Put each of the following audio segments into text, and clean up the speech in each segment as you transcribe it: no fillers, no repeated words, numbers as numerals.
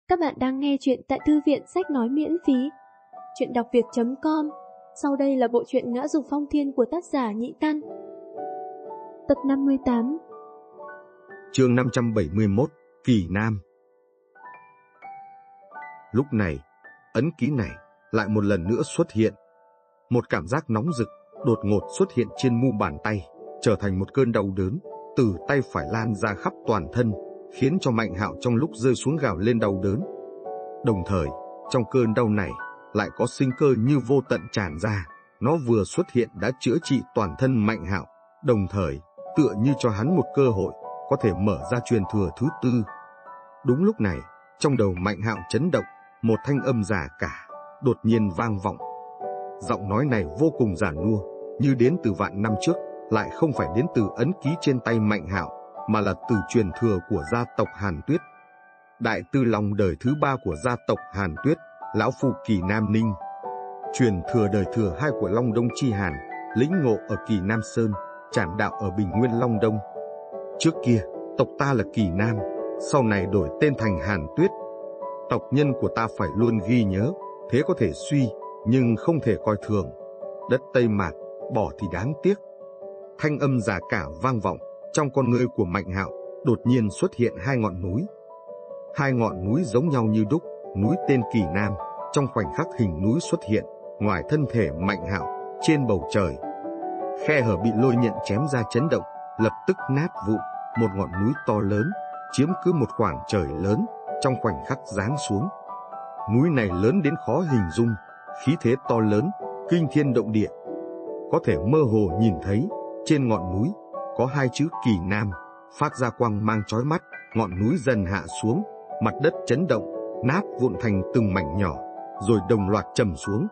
Các bạn đang nghe chuyện tại Thư viện Sách Nói miễn phí. Chuyện đọc việt.com. Sau đây là bộ truyện Ngã Dục Phong Thiên của tác giả Nhị Căn. Tập 58. Chương 571, Kỳ Nam. Lúc này, ấn ký này lại một lần nữa xuất hiện. Một cảm giác nóng rực đột ngột xuất hiện trên mu bàn tay, trở thành một cơn đau đớn từ tay phải lan ra khắp toàn thân, khiến cho Mạnh Hạo trong lúc rơi xuống gào lên đau đớn. Đồng thời, trong cơn đau này lại có sinh cơ như vô tận tràn ra. Nó vừa xuất hiện đã chữa trị toàn thân Mạnh Hạo, đồng thời tựa như cho hắn một cơ hội có thể mở ra truyền thừa thứ tư. Đúng lúc này, trong đầu Mạnh Hạo chấn động, một thanh âm già cả đột nhiên vang vọng. Giọng nói này vô cùng giản nua, như đến từ vạn năm trước, lại không phải đến từ ấn ký trên tay Mạnh Hạo, mà là từ truyền thừa của gia tộc Hàn Tuyết. Đại Tư Long đời thứ 3 của gia tộc Hàn Tuyết, lão phu Kỳ Nam Ninh. Truyền thừa đời thứ 2 của Long Đông Chi Hàn, lĩnh ngộ ở Kỳ Nam Sơn, trảm đạo ở Bình Nguyên Long Đông. Trước kia, tộc ta là Kỳ Nam, sau này đổi tên thành Hàn Tuyết. Tộc nhân của ta phải luôn ghi nhớ, thế có thể suy, nhưng không thể coi thường. Đất Tây Mạc, bỏ thì đáng tiếc. Thanh âm già cả vang vọng, trong con ngươi của Mạnh Hạo đột nhiên xuất hiện hai ngọn núi. Hai ngọn núi giống nhau như đúc, núi tên Kỳ Nam, trong khoảnh khắc hình núi xuất hiện, ngoài thân thể Mạnh Hạo, trên bầu trời. Khe hở bị lôi nhận chém ra chấn động, lập tức nát vụn, một ngọn núi to lớn, chiếm cứ một khoảng trời lớn, trong khoảnh khắc giáng xuống. Núi này lớn đến khó hình dung, khí thế to lớn, kinh thiên động địa. Có thể mơ hồ nhìn thấy, trên ngọn núi, có hai chữ Kỳ Nam, phát ra quang mang chói mắt, ngọn núi dần hạ xuống, mặt đất chấn động, nát vụn thành từng mảnh nhỏ, rồi đồng loạt trầm xuống.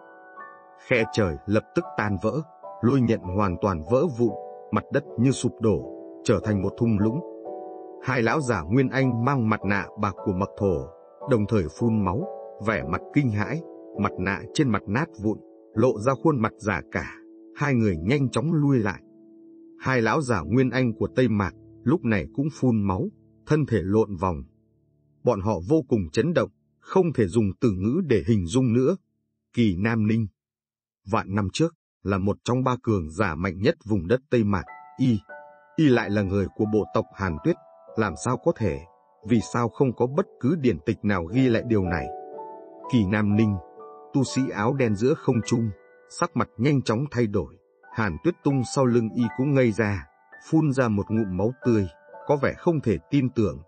Khe trời lập tức tan vỡ, lôi nhận hoàn toàn vỡ vụn, mặt đất như sụp đổ, trở thành một thung lũng. Hai lão giả Nguyên Anh mang mặt nạ bạc của Mặc Thổ, đồng thời phun máu, vẻ mặt kinh hãi, mặt nạ trên mặt nát vụn, lộ ra khuôn mặt già cả. Hai người nhanh chóng lui lại. Hai lão giả Nguyên Anh của Tây Mạc lúc này cũng phun máu, thân thể lộn vòng. Bọn họ vô cùng chấn động, không thể dùng từ ngữ để hình dung nữa. Kỳ Nam Ninh, vạn năm trước, là một trong ba cường giả mạnh nhất vùng đất Tây Mạc. Y lại là người của bộ tộc Hàn Tuyết. Làm sao có thể? Vì sao không có bất cứ điển tịch nào ghi lại điều này? Kỳ Nam Ninh, tu sĩ áo đen giữa không trung, sắc mặt nhanh chóng thay đổi. Hàn Tuyết Tung sau lưng y cũng ngây ra, phun ra một ngụm máu tươi, có vẻ không thể tin tưởng.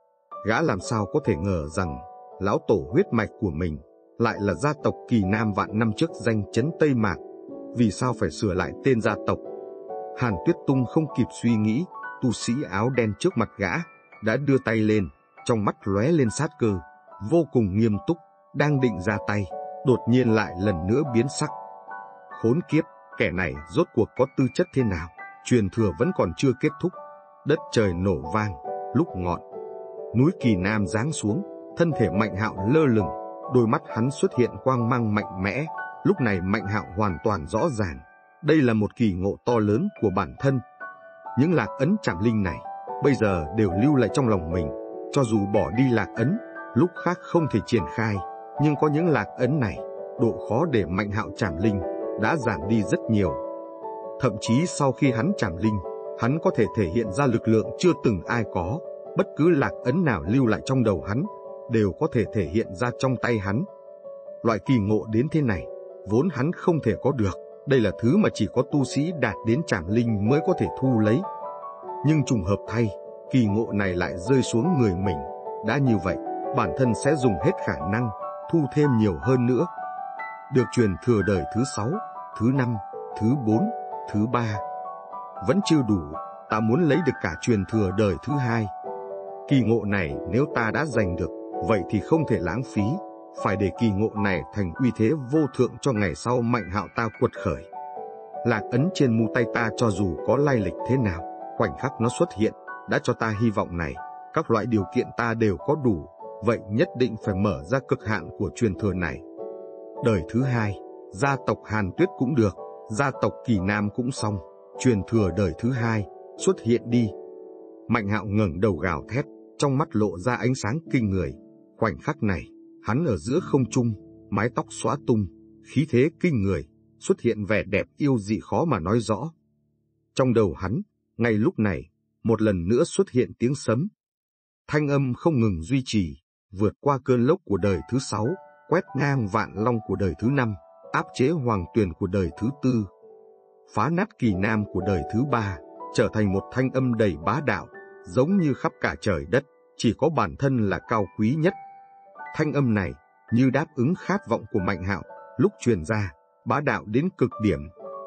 Gã làm sao có thể ngờ rằng lão tổ huyết mạch của mình lại là gia tộc Kỳ Nam vạn năm trước danh chấn Tây Mạc. Vì sao phải sửa lại tên gia tộc? Hàn Tuyết Tung không kịp suy nghĩ, tu sĩ áo đen trước mặt gã đã đưa tay lên, trong mắt lóe lên sát cơ, vô cùng nghiêm túc, đang định ra tay, đột nhiên lại lần nữa biến sắc. Khốn kiếp, kẻ này rốt cuộc có tư chất thế nào? Truyền thừa vẫn còn chưa kết thúc. Đất trời nổ vang, lúc ngọn núi Kỳ Nam giáng xuống, thân thể Mạnh Hạo lơ lửng, đôi mắt hắn xuất hiện quang mang mạnh mẽ. Lúc này Mạnh Hạo hoàn toàn rõ ràng, đây là một kỳ ngộ to lớn của bản thân. Những lạc ấn trảm linh này bây giờ đều lưu lại trong lòng mình. Cho dù bỏ đi lạc ấn, lúc khác không thể triển khai, nhưng có những lạc ấn này, độ khó để Mạnh Hạo trảm linh đã giảm đi rất nhiều. Thậm chí sau khi hắn trảm linh, hắn có thể thể hiện ra lực lượng chưa từng ai có. Bất cứ lạc ấn nào lưu lại trong đầu hắn đều có thể thể hiện ra trong tay hắn. Loại kỳ ngộ đến thế này vốn hắn không thể có được. Đây là thứ mà chỉ có tu sĩ đạt đến trảm linh mới có thể thu lấy. Nhưng trùng hợp thay, kỳ ngộ này lại rơi xuống người mình. Đã như vậy, bản thân sẽ dùng hết khả năng thu thêm nhiều hơn nữa. Được truyền thừa đời thứ 6, thứ 5, thứ 4, thứ 3. Vẫn chưa đủ, ta muốn lấy được cả truyền thừa đời thứ 2. Kỳ ngộ này nếu ta đã giành được, vậy thì không thể lãng phí. Phải để kỳ ngộ này thành uy thế vô thượng cho ngày sau Mạnh Hạo ta quật khởi. Lạc ấn trên mu tay ta cho dù có lai lịch thế nào, khoảnh khắc nó xuất hiện, đã cho ta hy vọng này. Các loại điều kiện ta đều có đủ, vậy nhất định phải mở ra cực hạn của truyền thừa này. Đời thứ 2, gia tộc Hàn Tuyết cũng được, gia tộc Kỳ Nam cũng xong. Truyền thừa đời thứ 2, xuất hiện đi. Mạnh Hạo ngẩng đầu gào thét, trong mắt lộ ra ánh sáng kinh người. Khoảnh khắc này, hắn ở giữa không trung, mái tóc xõa tung, khí thế kinh người, xuất hiện vẻ đẹp yêu dị khó mà nói rõ. Trong đầu hắn, ngay lúc này, một lần nữa xuất hiện tiếng sấm. Thanh âm không ngừng duy trì, vượt qua cơn lốc của đời thứ 6, quét ngang vạn long của đời thứ 5, áp chế hoàng tuyền của đời thứ 4, phá nát kỳ nam của đời thứ 3, trở thành một thanh âm đầy bá đạo, giống như khắp cả trời đất, chỉ có bản thân là cao quý nhất. Thanh âm này như đáp ứng khát vọng của Mạnh Hạo, lúc truyền ra, bá đạo đến cực điểm.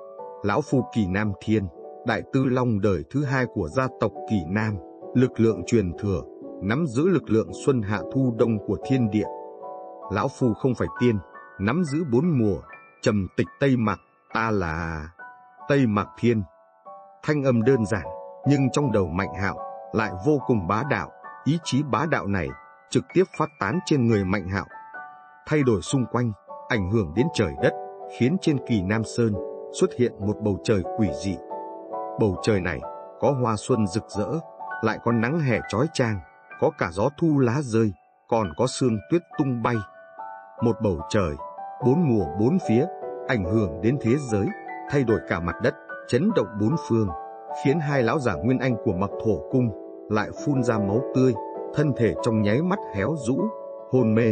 Lão Phu Kỳ Nam Thiên, đại tư long đời thứ 2 của gia tộc Kỳ Nam, lực lượng truyền thừa, nắm giữ lực lượng xuân hạ thu đông của thiên địa. Lão Phu không phải tiên, nắm giữ 4 mùa, trầm tịch Tây Mạc, ta là Tây Mạc Thiên. Thanh âm đơn giản, nhưng trong đầu Mạnh Hạo lại vô cùng bá đạo. Ý chí bá đạo này trực tiếp phát tán trên người Mạnh Hạo, thay đổi xung quanh, ảnh hưởng đến trời đất, khiến trên Kỳ Nam Sơn xuất hiện một bầu trời quỷ dị. Bầu trời này có hoa xuân rực rỡ, lại có nắng hè chói chang, có cả gió thu lá rơi, còn có sương tuyết tung bay. Một bầu trời, 4 mùa 4 phía, ảnh hưởng đến thế giới, thay đổi cả mặt đất, chấn động 4 phương, khiến hai lão giả Nguyên Anh của Mặc Thổ Cung lại phun ra máu tươi, thân thể trong nháy mắt héo rũ, hôn mê.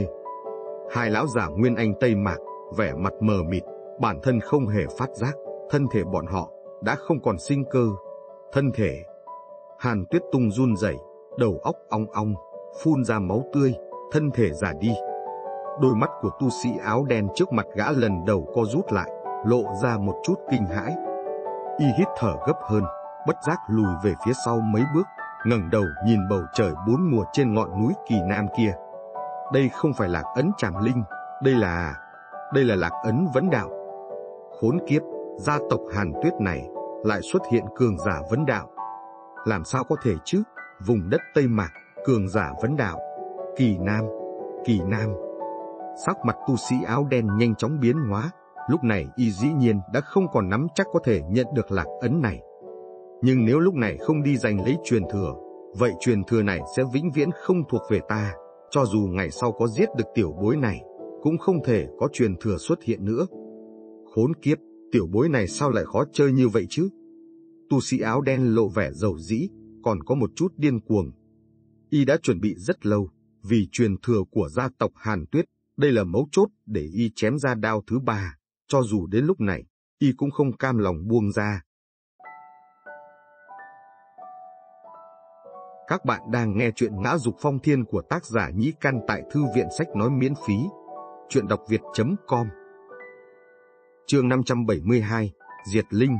Hai lão giả Nguyên Anh Tây Mạc, vẻ mặt mờ mịt, bản thân không hề phát giác, thân thể bọn họ đã không còn sinh cơ. Thân thể Hàn Tuyết Tung run rẩy, đầu óc ong ong, phun ra máu tươi, thân thể già đi. Đôi mắt của tu sĩ áo đen trước mặt gã lần đầu co rút lại, lộ ra một chút kinh hãi. Y hít thở gấp hơn, bất giác lùi về phía sau mấy bước, ngẩng đầu nhìn bầu trời 4 mùa trên ngọn núi Kỳ Nam kia. Đây không phải Lạc Ấn Trảm Linh, đây là Lạc Ấn Vấn Đạo. Khốn kiếp, gia tộc Hàn Tuyết này lại xuất hiện cường giả vấn đạo. Làm sao có thể chứ? Vùng đất Tây Mạc, cường giả vấn đạo. Kỳ Nam. Sắc mặt tu sĩ áo đen nhanh chóng biến hóa, lúc này y dĩ nhiên đã không còn nắm chắc có thể nhận được lạc ấn này. Nhưng nếu lúc này không đi giành lấy truyền thừa, vậy truyền thừa này sẽ vĩnh viễn không thuộc về ta. Cho dù ngày sau có giết được tiểu bối này, cũng không thể có truyền thừa xuất hiện nữa. Khốn kiếp, tiểu bối này sao lại khó chơi như vậy chứ? Tu sĩ áo đen lộ vẻ dầu dĩ, còn có một chút điên cuồng. Y đã chuẩn bị rất lâu, vì truyền thừa của gia tộc Hàn Tuyết, đây là mấu chốt để y chém ra đao thứ 3, cho dù đến lúc này, y cũng không cam lòng buông ra. Các bạn đang nghe chuyện Ngã Dục Phong Thiên của tác giả Nhĩ Căn tại thư viện sách nói miễn phí. Chuyện đọc việt.com. Chương 572, Diệt Linh.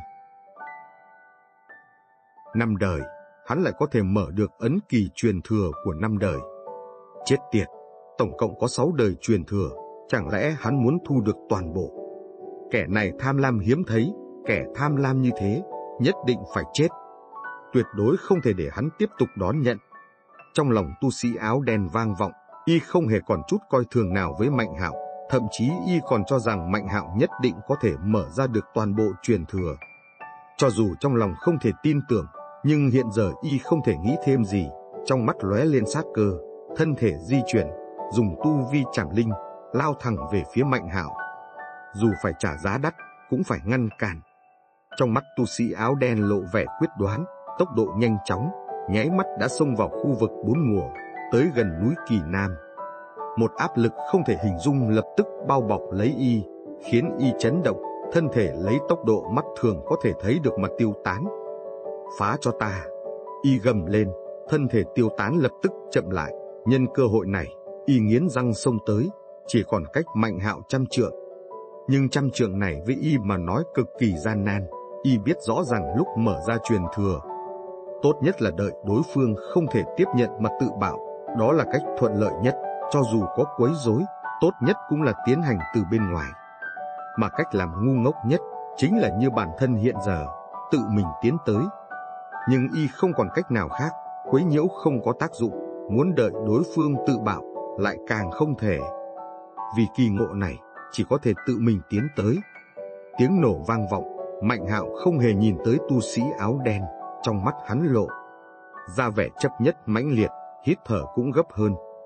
5 đời, hắn lại có thể mở được ấn kỳ truyền thừa của 5 đời. Chết tiệt, tổng cộng có 6 đời truyền thừa, chẳng lẽ hắn muốn thu được toàn bộ? Kẻ này tham lam hiếm thấy, kẻ tham lam như thế, nhất định phải chết. Tuyệt đối không thể để hắn tiếp tục đón nhận. Trong lòng tu sĩ áo đen vang vọng, y không hề còn chút coi thường nào với Mạnh Hạo, thậm chí y còn cho rằng Mạnh Hạo nhất định có thể mở ra được toàn bộ truyền thừa. Cho dù trong lòng không thể tin tưởng, nhưng hiện giờ y không thể nghĩ thêm gì, trong mắt lóe lên sát cơ, thân thể di chuyển, dùng tu vi Trảm Linh, lao thẳng về phía Mạnh Hạo. Dù phải trả giá đắt, cũng phải ngăn cản. Trong mắt tu sĩ áo đen lộ vẻ quyết đoán, tốc độ nhanh chóng, nháy mắt đã xông vào khu vực 4 mùa, tới gần núi Kỳ Nam. Một áp lực không thể hình dung lập tức bao bọc lấy y, khiến y chấn động, thân thể lấy tốc độ mắt thường có thể thấy được mà tiêu tán. Phá cho ta! Y gầm lên, thân thể tiêu tán lập tức chậm lại. Nhân cơ hội này, y nghiến răng xông tới, chỉ còn cách Mạnh Hạo 100 trượng. Nhưng 100 trượng này với y mà nói cực kỳ gian nan. Y biết rõ rằng lúc mở ra truyền thừa, tốt nhất là đợi đối phương không thể tiếp nhận mà tự bảo, đó là cách thuận lợi nhất. Cho dù có quấy rối, tốt nhất cũng là tiến hành từ bên ngoài. Mà cách làm ngu ngốc nhất chính là như bản thân hiện giờ, tự mình tiến tới. Nhưng y không còn cách nào khác, quấy nhiễu không có tác dụng, muốn đợi đối phương tự bảo lại càng không thể. Vì kỳ ngộ này, chỉ có thể tự mình tiến tới. Tiếng nổ vang vọng, Mạnh Hạo không hề nhìn tới tu sĩ áo đen, trong mắt hắn lộ ra vẻ chấp nhất mãnh liệt, hít thở cũng gấp hơn.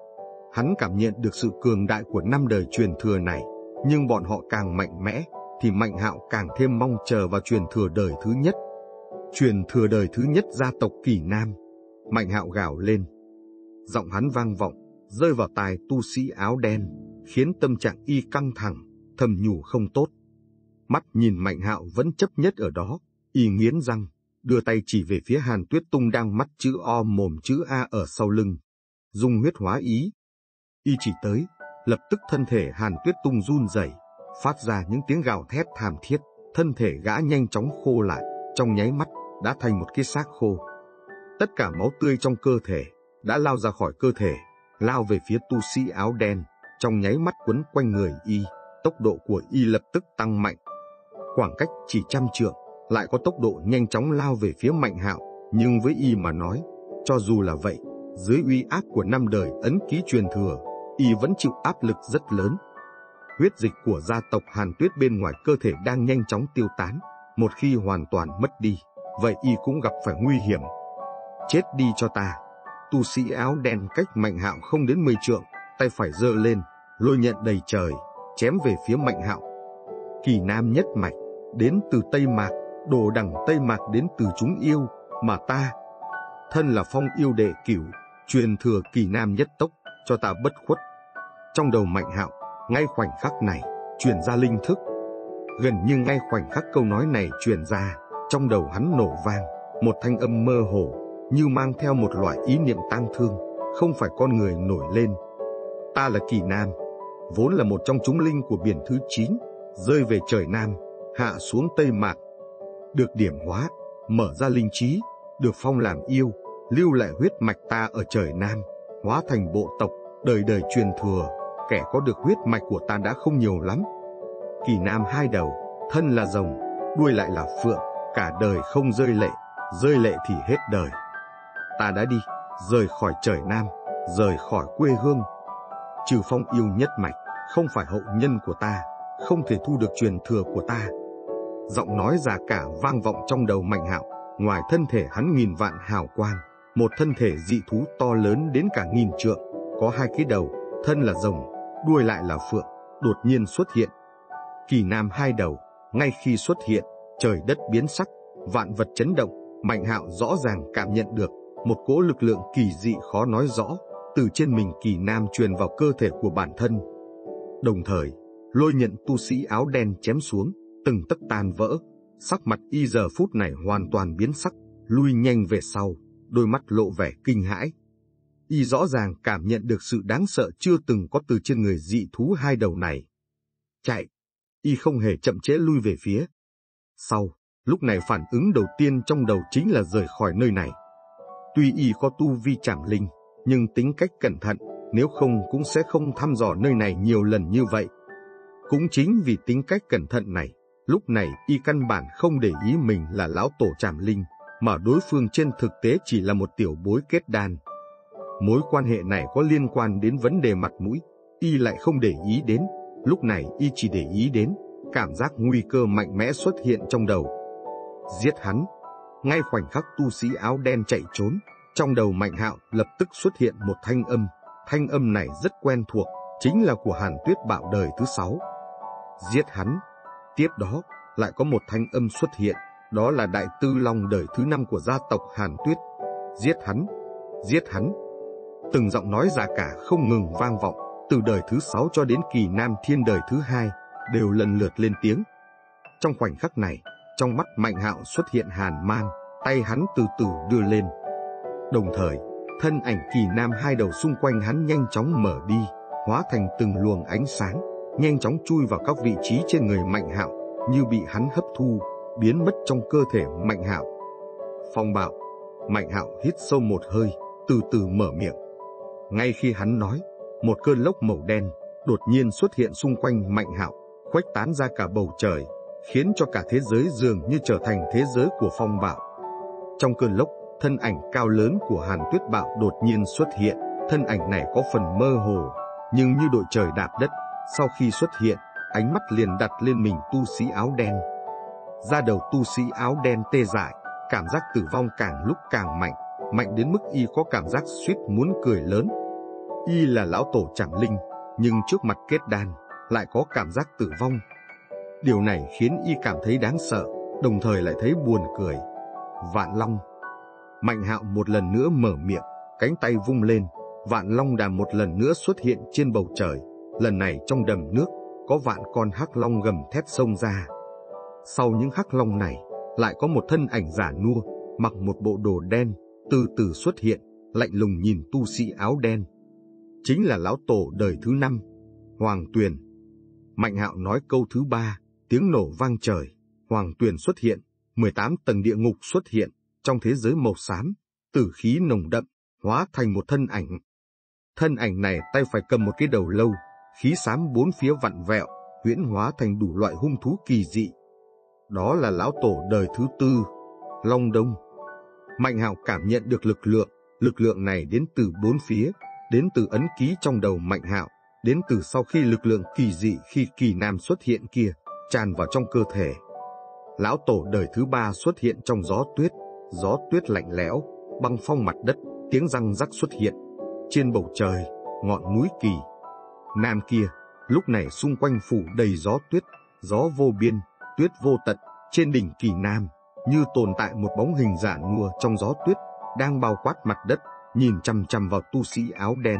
Hắn cảm nhận được sự cường đại của 5 đời truyền thừa này, nhưng bọn họ càng mạnh mẽ, thì Mạnh Hạo càng thêm mong chờ vào truyền thừa đời thứ nhất. Truyền thừa đời thứ nhất gia tộc Kỳ Nam. Mạnh Hạo gào lên. Giọng hắn vang vọng, rơi vào tai tu sĩ áo đen, khiến tâm trạng y căng thẳng, thầm nhủ không tốt. Mắt nhìn Mạnh Hạo vẫn chấp nhất ở đó, y nghiến răng, đưa tay chỉ về phía Hàn Tuyết Tung đang mắt chữ O mồm chữ A ở sau lưng. Dung huyết hóa ý. Y chỉ tới, lập tức thân thể Hàn Tuyết Tung run rẩy, phát ra những tiếng gào thét thảm thiết, thân thể gã nhanh chóng khô lại, trong nháy mắt đã thành một cái xác khô. Tất cả máu tươi trong cơ thể đã lao ra khỏi cơ thể, lao về phía tu sĩ áo đen, trong nháy mắt quấn quanh người y, tốc độ của y lập tức tăng mạnh. Khoảng cách chỉ 100 trượng, lại có tốc độ nhanh chóng lao về phía Mạnh Hạo, nhưng với y mà nói, cho dù là vậy, dưới uy áp của 5 đời ấn ký truyền thừa, y vẫn chịu áp lực rất lớn. Huyết dịch của gia tộc Hàn Tuyết bên ngoài cơ thể đang nhanh chóng tiêu tán, một khi hoàn toàn mất đi, vậy y cũng gặp phải nguy hiểm. Chết đi cho ta! Tu sĩ áo đen cách Mạnh Hạo không đến 10 trượng, tay phải giơ lên, lôi nhận đầy trời, chém về phía Mạnh Hạo. Kỳ Nam nhất mạch, đến từ Tây Mạc, đồ đằng Tây Mạc đến từ chúng yêu, mà ta, thân là phong yêu đệ cửu, truyền thừa Kỳ Nam nhất tốc, cho ta bất khuất. Trong đầu Mạnh Hạo, ngay khoảnh khắc này, truyền ra linh thức. Gần như ngay khoảnh khắc câu nói này truyền ra, trong đầu hắn nổ vang, một thanh âm mơ hồ, như mang theo một loại ý niệm tang thương, không phải con người nổi lên. Ta là Kỳ Nam, vốn là một trong chúng linh của biển thứ 9, rơi về trời Nam, hạ xuống Tây Mạc. Được điểm hóa, mở ra linh trí, được phong làm yêu, lưu lại huyết mạch ta ở trời Nam, hóa thành bộ tộc, đời đời truyền thừa. Kẻ có được huyết mạch của ta đã không nhiều lắm. Kỳ Nam 2 đầu, thân là rồng, đuôi lại là phượng, cả đời không rơi lệ thì hết đời. Ta đã đi, rời khỏi trời Nam, rời khỏi quê hương. Trừ phong yêu nhất mạch, không phải hậu nhân của ta, không thể thu được truyền thừa của ta. Giọng nói già cả vang vọng trong đầu Mạnh Hạo, ngoài thân thể hắn nghìn vạn hào quang, một thân thể dị thú to lớn đến cả 1000 trượng, có 2 cái đầu, thân là rồng, đuôi lại là phượng, đột nhiên xuất hiện. Kỳ Nam 2 đầu, ngay khi xuất hiện, trời đất biến sắc, vạn vật chấn động. Mạnh Hạo rõ ràng cảm nhận được một cỗ lực lượng kỳ dị khó nói rõ, từ trên mình Kỳ Nam truyền vào cơ thể của bản thân. Đồng thời, lôi nhận tu sĩ áo đen chém xuống, từng tấc tan vỡ, sắc mặt y giờ phút này hoàn toàn biến sắc, lui nhanh về sau, đôi mắt lộ vẻ kinh hãi. Y rõ ràng cảm nhận được sự đáng sợ chưa từng có từ trên người dị thú 2 đầu này. Chạy! Y không hề chậm trễ lui về phía sau. Lúc này phản ứng đầu tiên trong đầu chính là rời khỏi nơi này. Tuy y có tu vi trảm linh, nhưng tính cách cẩn thận, nếu không cũng sẽ không thăm dò nơi này nhiều lần như vậy. Cũng chính vì tính cách cẩn thận này, lúc này y căn bản không để ý mình là lão tổ trảm linh, mà đối phương trên thực tế chỉ là một tiểu bối kết đan. Mối quan hệ này có liên quan đến vấn đề mặt mũi, y lại không để ý đến. Lúc này y chỉ để ý đến cảm giác nguy cơ mạnh mẽ xuất hiện trong đầu. Giết hắn! Ngay khoảnh khắc tu sĩ áo đen chạy trốn, trong đầu Mạnh Hạo lập tức xuất hiện một thanh âm. Thanh âm này rất quen thuộc, chính là của Hàn Tuyết Bạo đời thứ 6. Giết hắn! Tiếp đó, lại có một thanh âm xuất hiện, đó là Đại Tư Long đời thứ 5 của gia tộc Hàn Tuyết. Giết hắn! Giết hắn! Từng giọng nói già cả không ngừng vang vọng, từ đời thứ 6 cho đến Kỳ Nam Thiên đời thứ 2, đều lần lượt lên tiếng. Trong khoảnh khắc này, trong mắt Mạnh Hạo xuất hiện hàn mang, tay hắn từ từ đưa lên. Đồng thời, thân ảnh Kỳ Nam 2 đầu xung quanh hắn nhanh chóng mở đi, hóa thành từng luồng ánh sáng, nhanh chóng chui vào các vị trí trên người Mạnh Hạo, như bị hắn hấp thu, biến mất trong cơ thể Mạnh Hạo. Phong bạo! Mạnh Hạo hít sâu một hơi, từ từ mở miệng. Ngay khi hắn nói, một cơn lốc màu đen đột nhiên xuất hiện xung quanh Mạnh Hạo, khuếch tán ra cả bầu trời, khiến cho cả thế giới dường như trở thành thế giới của phong bạo. Trong cơn lốc, thân ảnh cao lớn của Hàn Tuyết Bạo đột nhiên xuất hiện. Thân ảnh này có phần mơ hồ, nhưng như đội trời đạp đất. Sau khi xuất hiện, ánh mắt liền đặt lên mình tu sĩ áo đen. Da đầu tu sĩ áo đen tê dại, cảm giác tử vong càng lúc càng mạnh, mạnh đến mức y có cảm giác suýt muốn cười lớn. Y là lão tổ Trảm Linh, nhưng trước mặt kết đan, lại có cảm giác tử vong. Điều này khiến Y cảm thấy đáng sợ, đồng thời lại thấy buồn cười. Vạn Long. Mạnh Hạo một lần nữa mở miệng, cánh tay vung lên, Vạn Long Đàm một lần nữa xuất hiện trên bầu trời. Lần này trong đầm nước, có vạn con hắc long gầm thét xông ra. Sau những hắc long này, lại có một thân ảnh giả nua, mặc một bộ đồ đen, từ từ xuất hiện, lạnh lùng nhìn tu sĩ áo đen. Chính là lão tổ đời thứ 5, Hoàng Tuyền. Mạnh Hạo nói câu thứ 3, tiếng nổ vang trời, Hoàng Tuyền xuất hiện, 18 tầng địa ngục xuất hiện, trong thế giới màu xám, tử khí nồng đậm, hóa thành một thân ảnh. Thân ảnh này tay phải cầm một cái đầu lâu, khí xám bốn phía vặn vẹo, huyễn hóa thành đủ loại hung thú kỳ dị. Đó là lão tổ đời thứ 4, Long Đông. Mạnh Hạo cảm nhận được lực lượng này đến từ bốn phía, đến từ ấn ký trong đầu Mạnh Hạo, đến từ sau khi lực lượng kỳ dị khi Kỳ Nam xuất hiện kia, tràn vào trong cơ thể. Lão tổ đời thứ 3 xuất hiện trong gió tuyết lạnh lẽo, băng phong mặt đất, tiếng răng rắc xuất hiện. Trên bầu trời, ngọn núi Kỳ Nam kia, lúc này xung quanh phủ đầy gió tuyết, gió vô biên, tuyết vô tận. Trên đỉnh Kỳ Nam, như tồn tại một bóng hình giả nua trong gió tuyết, đang bao quát mặt đất, nhìn chằm chằm vào tu sĩ áo đen.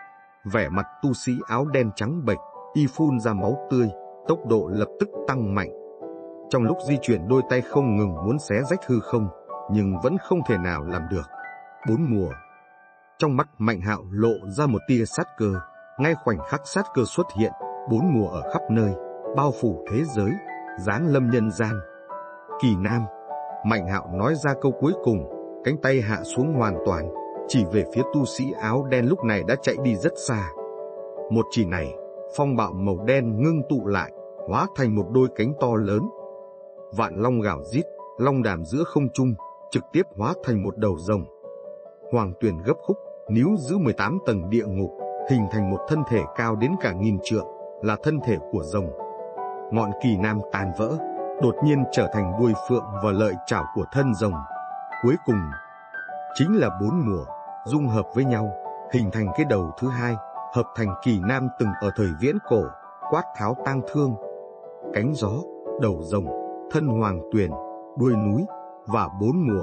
Vẻ mặt tu sĩ áo đen trắng bệch, y phun ra máu tươi, tốc độ lập tức tăng mạnh. Trong lúc di chuyển đôi tay không ngừng muốn xé rách hư không, nhưng vẫn không thể nào làm được. 4 mùa. Trong mắt Mạnh Hạo lộ ra một tia sát cơ, ngay khoảnh khắc sát cơ xuất hiện, 4 mùa ở khắp nơi, bao phủ thế giới, giáng lâm nhân gian. Kỳ Nam. Mạnh Hạo nói ra câu cuối cùng, cánh tay hạ xuống hoàn toàn, chỉ về phía tu sĩ áo đen lúc này đã chạy đi rất xa. Một chỉ này, phong bạo màu đen ngưng tụ lại, hóa thành một đôi cánh to lớn. Vạn long gào rít, long đàm giữa không trung, trực tiếp hóa thành một đầu rồng. Hoàng Tuyền gấp khúc, níu giữ 18 tầng địa ngục, hình thành một thân thể cao đến cả 1000 trượng, là thân thể của rồng. Ngọn Kỳ Nam tan vỡ, đột nhiên trở thành đuôi phượng và lợi chảo của thân rồng. Cuối cùng, chính là 4 mùa, dung hợp với nhau, hình thành cái đầu thứ 2, hợp thành Kỳ Nam từng ở thời viễn cổ, quát tháo tang thương. Cánh gió, đầu rồng, thân Hoàng Tuyền, đuôi núi, và 4 mùa.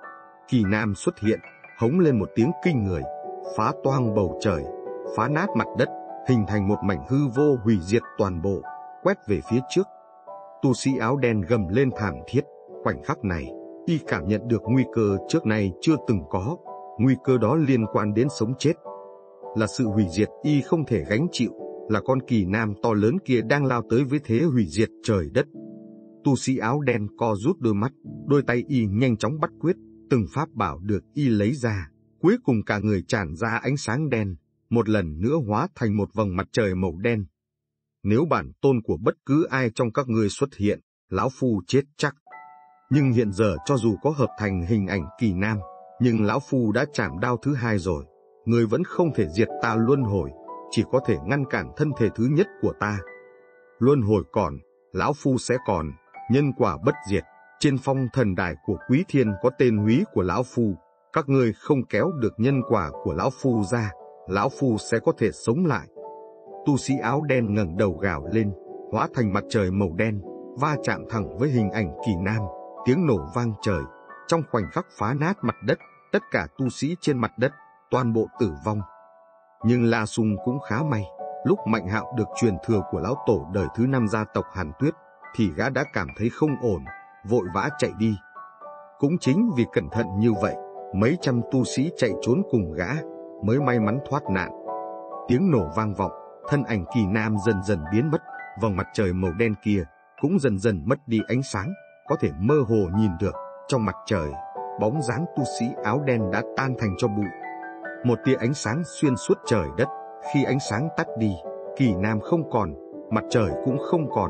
Kỳ Nam xuất hiện, hống lên một tiếng kinh người, phá toang bầu trời, phá nát mặt đất, hình thành một mảnh hư vô hủy diệt toàn bộ, quét về phía trước. Tu sĩ áo đen gầm lên thảm thiết, khoảnh khắc này, y cảm nhận được nguy cơ trước nay chưa từng có, nguy cơ đó liên quan đến sống chết. Là sự hủy diệt y không thể gánh chịu, là con Kỳ Nam to lớn kia đang lao tới với thế hủy diệt trời đất. Tu sĩ áo đen co rút đôi mắt, đôi tay y nhanh chóng bắt quyết, từng pháp bảo được y lấy ra, cuối cùng cả người tràn ra ánh sáng đen, một lần nữa hóa thành một vầng mặt trời màu đen. Nếu bản tôn của bất cứ ai trong các ngươi xuất hiện, lão phu chết chắc. Nhưng hiện giờ cho dù có hợp thành hình ảnh Kỳ Nam, nhưng lão phu đã chạm đao thứ 2 rồi, ngươi vẫn không thể diệt ta luân hồi, chỉ có thể ngăn cản thân thể thứ nhất của ta. Luân hồi còn, lão phu sẽ còn, nhân quả bất diệt, trên phong thần đài của Quý Thiên có tên húy của lão phu, các ngươi không kéo được nhân quả của lão phu ra, lão phu sẽ có thể sống lại. Tu sĩ áo đen ngẩng đầu gào lên, hóa thành mặt trời màu đen, va chạm thẳng với hình ảnh Kỳ Nam, tiếng nổ vang trời, trong khoảnh khắc phá nát mặt đất, tất cả tu sĩ trên mặt đất, toàn bộ tử vong. Nhưng La Sung cũng khá may, lúc Mạnh Hạo được truyền thừa của lão tổ đời thứ 5 gia tộc Hàn Tuyết, thì gã đã cảm thấy không ổn, vội vã chạy đi. Cũng chính vì cẩn thận như vậy, mấy trăm tu sĩ chạy trốn cùng gã, mới may mắn thoát nạn. Tiếng nổ vang vọng, thân ảnh Kỳ Nam dần dần biến mất, vầng mặt trời màu đen kia cũng dần dần mất đi ánh sáng, có thể mơ hồ nhìn được, trong mặt trời, bóng dáng tu sĩ áo đen đã tan thành cho bụi. Một tia ánh sáng xuyên suốt trời đất, khi ánh sáng tắt đi, Kỳ Nam không còn, mặt trời cũng không còn.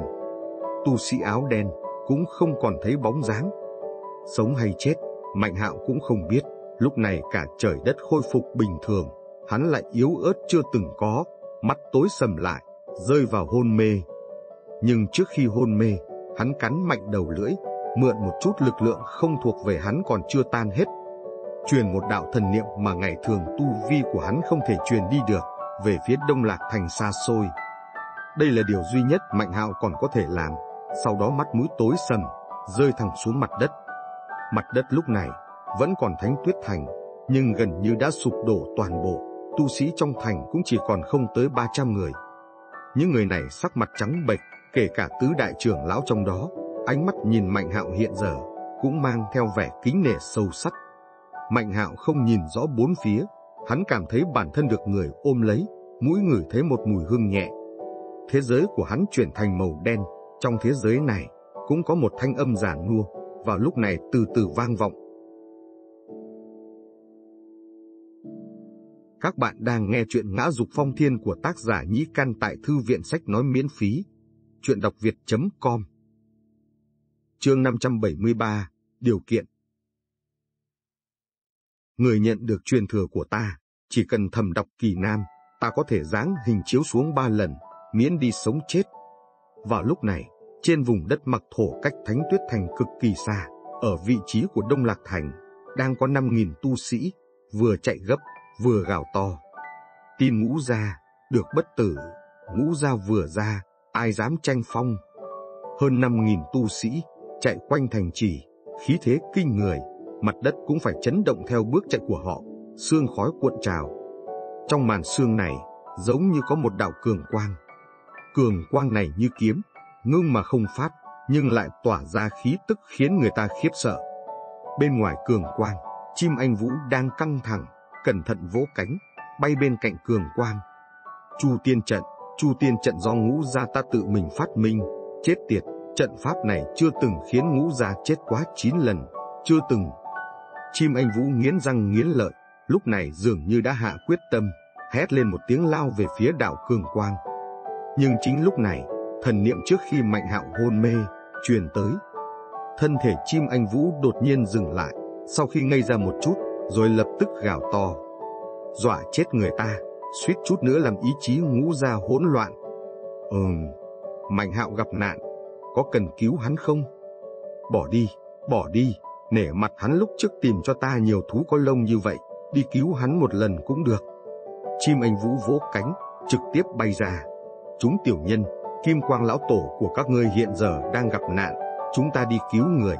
Tu sĩ áo đen cũng không còn thấy bóng dáng. Sống hay chết, Mạnh Hạo cũng không biết, lúc này cả trời đất khôi phục bình thường, hắn lại yếu ớt chưa từng có, mắt tối sầm lại, rơi vào hôn mê. Nhưng trước khi hôn mê, hắn cắn mạnh đầu lưỡi, mượn một chút lực lượng không thuộc về hắn còn chưa tan hết. Truyền một đạo thần niệm mà ngày thường tu vi của hắn không thể truyền đi được. về phía Đông Lạc Thành xa xôi. Đây là điều duy nhất Mạnh Hạo còn có thể làm. Sau đó mắt mũi tối sầm, rơi thẳng xuống mặt đất. Mặt đất lúc này vẫn còn Thánh Tuyết Thành, nhưng gần như đã sụp đổ toàn bộ. Tu sĩ trong thành cũng chỉ còn không tới 300 người. Những người này sắc mặt trắng bệch, kể cả tứ đại trưởng lão trong đó, ánh mắt nhìn Mạnh Hạo hiện giờ cũng mang theo vẻ kính nể sâu sắc. Mạnh Hạo không nhìn rõ bốn phía, hắn cảm thấy bản thân được người ôm lấy, mũi ngửi thấy một mùi hương nhẹ. Thế giới của hắn chuyển thành màu đen, trong thế giới này cũng có một thanh âm giản nua, vào lúc này từ từ vang vọng. Các bạn đang nghe chuyện Ngã Dục Phong Thiên của tác giả Nhĩ Căn tại Thư viện Sách Nói miễn phí. Chuyện đọc việt.com. Chương 573, Điều kiện. Người nhận được truyền thừa của ta, chỉ cần thầm đọc kỳ nam, ta có thể giáng hình chiếu xuống 3 lần, miễn đi sống chết. Vào lúc này, trên vùng đất Mặc Thổ cách Thánh Tuyết Thành cực kỳ xa, ở vị trí của Đông Lạc Thành, đang có 5.000 tu sĩ, vừa chạy gấp, vừa gào to. Tin Ngũ Gia, được bất tử, Ngũ Gia vừa ra, ai dám tranh phong. Hơn 5.000 tu sĩ, chạy quanh thành trì, khí thế kinh người, mặt đất cũng phải chấn động theo bước chạy của họ, sương khói cuộn trào. Trong màn sương này, giống như có một đạo cường quang. Cường quang này như kiếm, ngưng mà không phát, nhưng lại tỏa ra khí tức khiến người ta khiếp sợ. Bên ngoài cường quang, chim anh vũ đang căng thẳng, cẩn thận vỗ cánh, bay bên cạnh cường quang. Chu tiên trận do Ngũ Gia ta tự mình phát minh, chết tiệt, trận pháp này chưa từng khiến Ngũ Gia chết quá 9 lần, chưa từng. Chim anh vũ nghiến răng nghiến lợi, lúc này dường như đã hạ quyết tâm, hét lên một tiếng lao về phía đạo cường quang. Nhưng chính lúc này, thần niệm trước khi Mạnh Hạo hôn mê truyền tới. Thân thể chim anh vũ đột nhiên dừng lại, sau khi ngây ra một chút, rồi lập tức gào to, dọa chết người ta, suýt chút nữa làm ý chí Ngũ Gia hỗn loạn. Mạnh Hạo gặp nạn, có cần cứu hắn không? Bỏ đi, nể mặt hắn lúc trước tìm cho ta nhiều thú có lông như vậy, đi cứu hắn một lần cũng được. Chim anh vũ vỗ cánh, trực tiếp bay ra. Chúng tiểu nhân, Kim Quang lão tổ của các ngươi hiện giờ đang gặp nạn, chúng ta đi cứu người.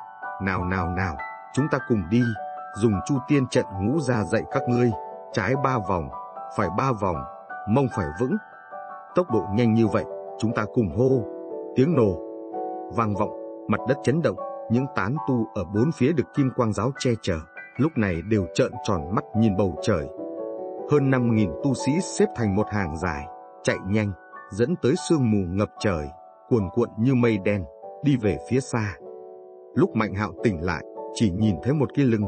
Nào, chúng ta cùng đi, dùng Chu tiên trận Ngũ Gia dạy các ngươi, trái 3 vòng, phải 3 vòng, mông phải vững. Tốc độ nhanh như vậy, chúng ta cùng hô. Tiếng nổ vang vọng, mặt đất chấn động, những tán tu ở bốn phía được Kim Quang giáo che chở, lúc này đều trợn tròn mắt nhìn bầu trời. Hơn 5.000 tu sĩ xếp thành một hàng dài, chạy nhanh, dẫn tới sương mù ngập trời, cuồn cuộn như mây đen, đi về phía xa. Lúc Mạnh Hạo tỉnh lại, chỉ nhìn thấy một cái lưng.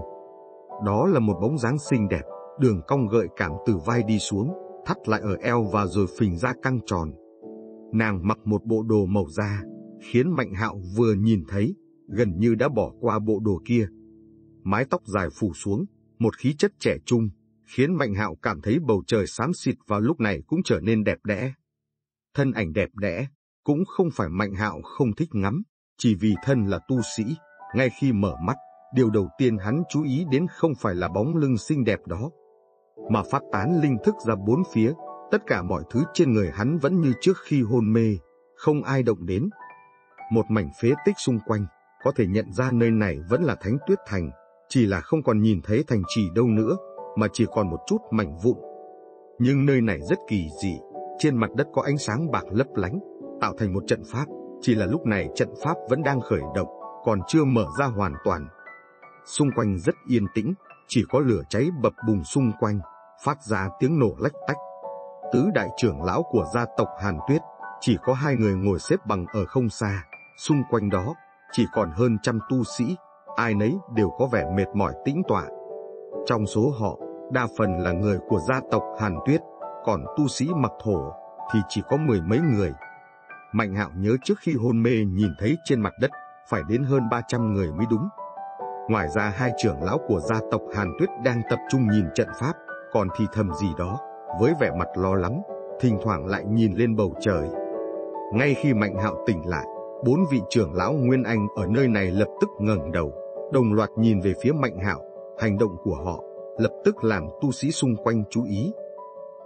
Đó là một bóng dáng xinh đẹp, đường cong gợi cảm từ vai đi xuống, thắt lại ở eo và rồi phình ra căng tròn. Nàng mặc một bộ đồ màu da, khiến Mạnh Hạo vừa nhìn thấy, gần như đã bỏ qua bộ đồ kia. Mái tóc dài phủ xuống, một khí chất trẻ trung, khiến Mạnh Hạo cảm thấy bầu trời xám xịt vào lúc này cũng trở nên đẹp đẽ. Thân ảnh đẹp đẽ, cũng không phải Mạnh Hạo không thích ngắm, chỉ vì thân là tu sĩ, ngay khi mở mắt, điều đầu tiên hắn chú ý đến không phải là bóng lưng xinh đẹp đó, mà phát tán linh thức ra bốn phía, tất cả mọi thứ trên người hắn vẫn như trước khi hôn mê, không ai động đến. Một mảnh phế tích xung quanh, có thể nhận ra nơi này vẫn là Thánh Tuyết Thành, chỉ là không còn nhìn thấy thành trì đâu nữa, mà chỉ còn một chút mảnh vụn. Nhưng nơi này rất kỳ dị, trên mặt đất có ánh sáng bạc lấp lánh, tạo thành một trận pháp, chỉ là lúc này trận pháp vẫn đang khởi động, còn chưa mở ra hoàn toàn. Xung quanh rất yên tĩnh, chỉ có lửa cháy bập bùng xung quanh, phát ra tiếng nổ lách tách. Tứ đại trưởng lão của gia tộc Hàn Tuyết, chỉ có 2 người ngồi xếp bằng ở không xa, xung quanh đó chỉ còn hơn 100 tu sĩ, ai nấy đều có vẻ mệt mỏi tĩnh tọa. Trong số họ, đa phần là người của gia tộc Hàn Tuyết, còn tu sĩ Mặc Thổ thì chỉ có 10 mấy người. Mạnh Hạo nhớ trước khi hôn mê nhìn thấy trên mặt đất phải đến hơn 300 người mới đúng. Ngoài ra 2 trưởng lão của gia tộc Hàn Tuyết đang tập trung nhìn trận pháp, còn thì thầm gì đó, với vẻ mặt lo lắng, thỉnh thoảng lại nhìn lên bầu trời. Ngay khi Mạnh Hạo tỉnh lại, 4 vị trưởng lão Nguyên Anh ở nơi này lập tức ngẩng đầu, đồng loạt nhìn về phía Mạnh Hạo. Hành động của họ lập tức làm tu sĩ xung quanh chú ý.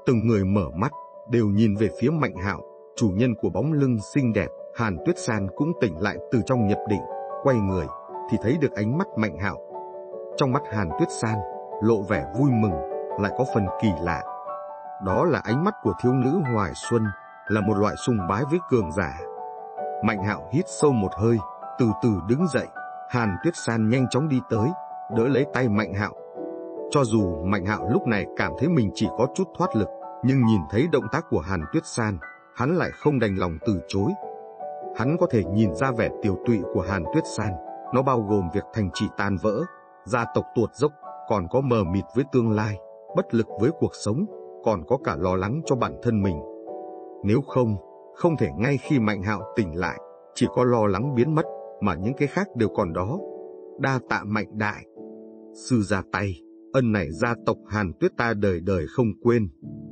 Từng người mở mắt, đều nhìn về phía Mạnh Hạo, chủ nhân của bóng lưng xinh đẹp. Hàn Tuyết San cũng tỉnh lại từ trong nhập định, quay người thì thấy được ánh mắt Mạnh Hạo. Trong mắt Hàn Tuyết San lộ vẻ vui mừng, lại có phần kỳ lạ. Đó là ánh mắt của thiếu nữ hoài xuân, là một loại sùng bái với cường giả. Mạnh Hạo hít sâu một hơi, từ từ đứng dậy. Hàn Tuyết San nhanh chóng đi tới, đỡ lấy tay Mạnh Hạo. Cho dù Mạnh Hạo lúc này cảm thấy mình chỉ có chút thoát lực, nhưng nhìn thấy động tác của Hàn Tuyết San, hắn lại không đành lòng từ chối. Hắn có thể nhìn ra vẻ tiều tụy của Hàn Tuyết San, nó bao gồm việc thành trì tan vỡ, gia tộc tuột dốc, còn có mờ mịt với tương lai, bất lực với cuộc sống, còn có cả lo lắng cho bản thân mình. Nếu không thể ngay khi Mạnh Hạo tỉnh lại, chỉ có lo lắng biến mất, mà những cái khác đều còn đó. Đa tạ Mạnh đại sư ra tay, ân này gia tộc Hàn Tuyết ta đời đời không quên.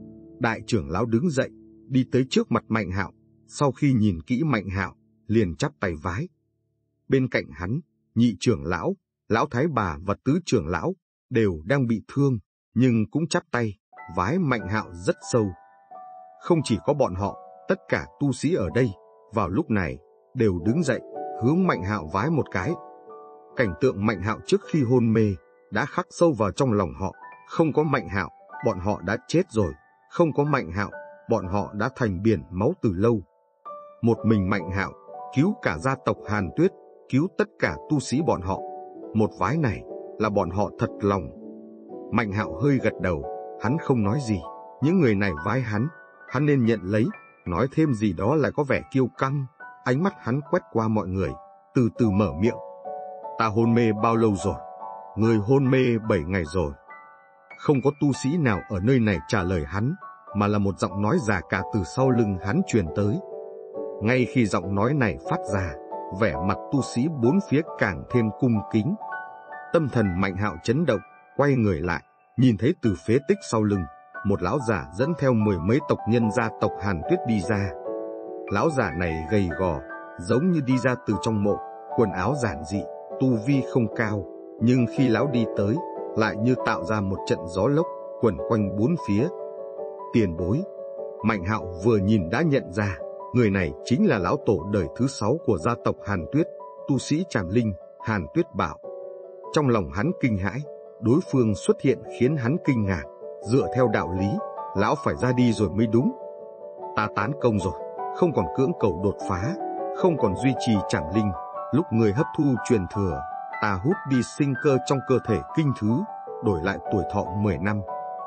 Đại trưởng lão đứng dậy, đi tới trước mặt Mạnh Hạo, sau khi nhìn kỹ Mạnh Hạo, liền chắp tay vái. Bên cạnh hắn, nhị trưởng lão, lão thái bà và tứ trưởng lão đều đang bị thương, nhưng cũng chắp tay vái Mạnh Hạo rất sâu. Không chỉ có bọn họ, tất cả tu sĩ ở đây vào lúc này đều đứng dậy, hướng Mạnh Hạo vái một cái. Cảnh tượng Mạnh Hạo trước khi hôn mê đã khắc sâu vào trong lòng họ. Không có Mạnh Hạo, bọn họ đã chết rồi. Không có Mạnh Hạo, bọn họ đã thành biển máu từ lâu. Một mình Mạnh Hạo cứu cả gia tộc Hàn Tuyết, cứu tất cả tu sĩ bọn họ. Một vái này là bọn họ thật lòng. Mạnh Hạo hơi gật đầu, hắn không nói gì. Những người này vái hắn nên nhận lấy. Nói thêm gì đó lại có vẻ kiêu căng. Ánh mắt hắn quét qua mọi người, từ từ mở miệng. Ta hôn mê bao lâu rồi? Người hôn mê 7 ngày rồi. Không có tu sĩ nào ở nơi này trả lời hắn, mà là một giọng nói già cả từ sau lưng hắn truyền tới. Ngay khi giọng nói này phát ra, vẻ mặt tu sĩ bốn phía càng thêm cung kính. Tâm thần Mạnh Hạo chấn động, quay người lại, nhìn thấy từ phế tích sau lưng, một lão giả dẫn theo 10 mấy tộc nhân gia tộc Hàn Tuyết đi ra. Lão giả này gầy gò, giống như đi ra từ trong mộ, quần áo giản dị, tu vi không cao, nhưng khi lão đi tới, lại như tạo ra một trận gió lốc, quẩn quanh bốn phía. Tiền bối. Mạnh Hạo vừa nhìn đã nhận ra, người này chính là lão tổ đời thứ 6 của gia tộc Hàn Tuyết, tu sĩ Trảm Linh, Hàn Tuyết Bảo. Trong lòng hắn kinh hãi, đối phương xuất hiện khiến hắn kinh ngạc. Dựa theo đạo lý, lão phải ra đi rồi mới đúng. Ta tán công rồi, không còn cưỡng cầu đột phá, không còn duy trì Trảm Linh. Lúc người hấp thu truyền thừa, ta hút đi sinh cơ trong cơ thể kinh thứ, đổi lại tuổi thọ 10 năm.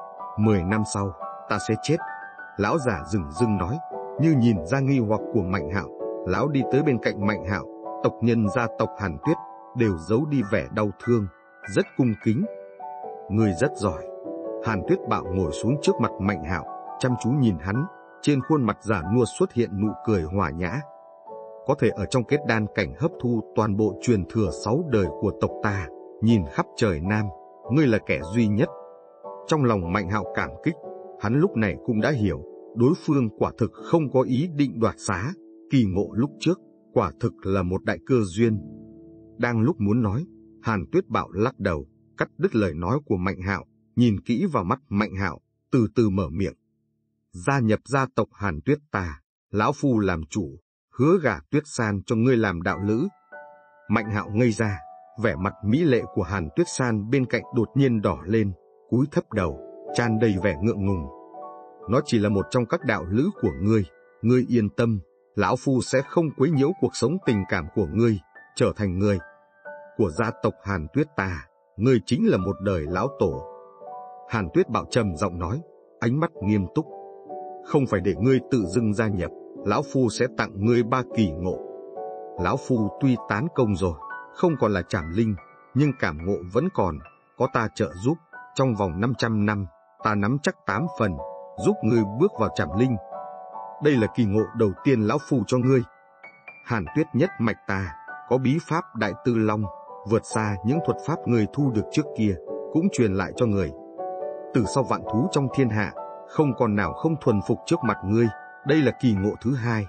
10 năm sau, ta sẽ chết. Lão giả dửng dưng nói, như nhìn ra nghi hoặc của Mạnh Hạo. Lão đi tới bên cạnh Mạnh Hạo, tộc nhân gia tộc Hàn Tuyết đều giấu đi vẻ đau thương, rất cung kính. Người rất giỏi. Hàn Tuyết Bảo ngồi xuống trước mặt Mạnh Hạo, chăm chú nhìn hắn, trên khuôn mặt già nua xuất hiện nụ cười hòa nhã. Có thể ở trong kết đan cảnh hấp thu toàn bộ truyền thừa 6 đời của tộc ta, nhìn khắp trời Nam, ngươi là kẻ duy nhất. Trong lòng Mạnh Hạo cảm kích, hắn lúc này cũng đã hiểu, đối phương quả thực không có ý định đoạt xá, kỳ ngộ lúc trước, quả thực là một đại cơ duyên. Đang lúc muốn nói, Hàn Tuyết Bảo lắc đầu, cắt đứt lời nói của Mạnh Hạo, nhìn kỹ vào mắt Mạnh Hạo, từ từ mở miệng. Gia nhập gia tộc Hàn Tuyết ta, lão phu làm chủ, hứa gả Tuyết San cho ngươi làm đạo lữ. Mạnh Hạo ngây ra, vẻ mặt mỹ lệ của Hàn Tuyết San bên cạnh đột nhiên đỏ lên, cúi thấp đầu, tràn đầy vẻ ngượng ngùng. Nó chỉ là một trong các đạo lữ của ngươi yên tâm, lão phu sẽ không quấy nhiễu cuộc sống tình cảm của ngươi, trở thành người của gia tộc Hàn Tuyết ta, ngươi chính là một đời lão tổ. Hàn Tuyết Bảo trầm giọng nói, ánh mắt nghiêm túc. Không phải để ngươi tự dưng gia nhập, lão phu sẽ tặng ngươi 3 kỳ ngộ. Lão phu tuy tán công rồi, không còn là Trảm Linh, nhưng cảm ngộ vẫn còn, có ta trợ giúp, trong vòng 500 năm, ta nắm chắc 8 phần, giúp ngươi bước vào Trảm Linh. Đây là kỳ ngộ đầu tiên lão phu cho ngươi. Hàn Tuyết nhất mạch ta, có bí pháp Đại Tư Long, vượt xa những thuật pháp ngươi thu được trước kia, cũng truyền lại cho người. Từ sau vạn thú trong thiên hạ, không còn nào không thuần phục trước mặt ngươi, đây là kỳ ngộ thứ 2.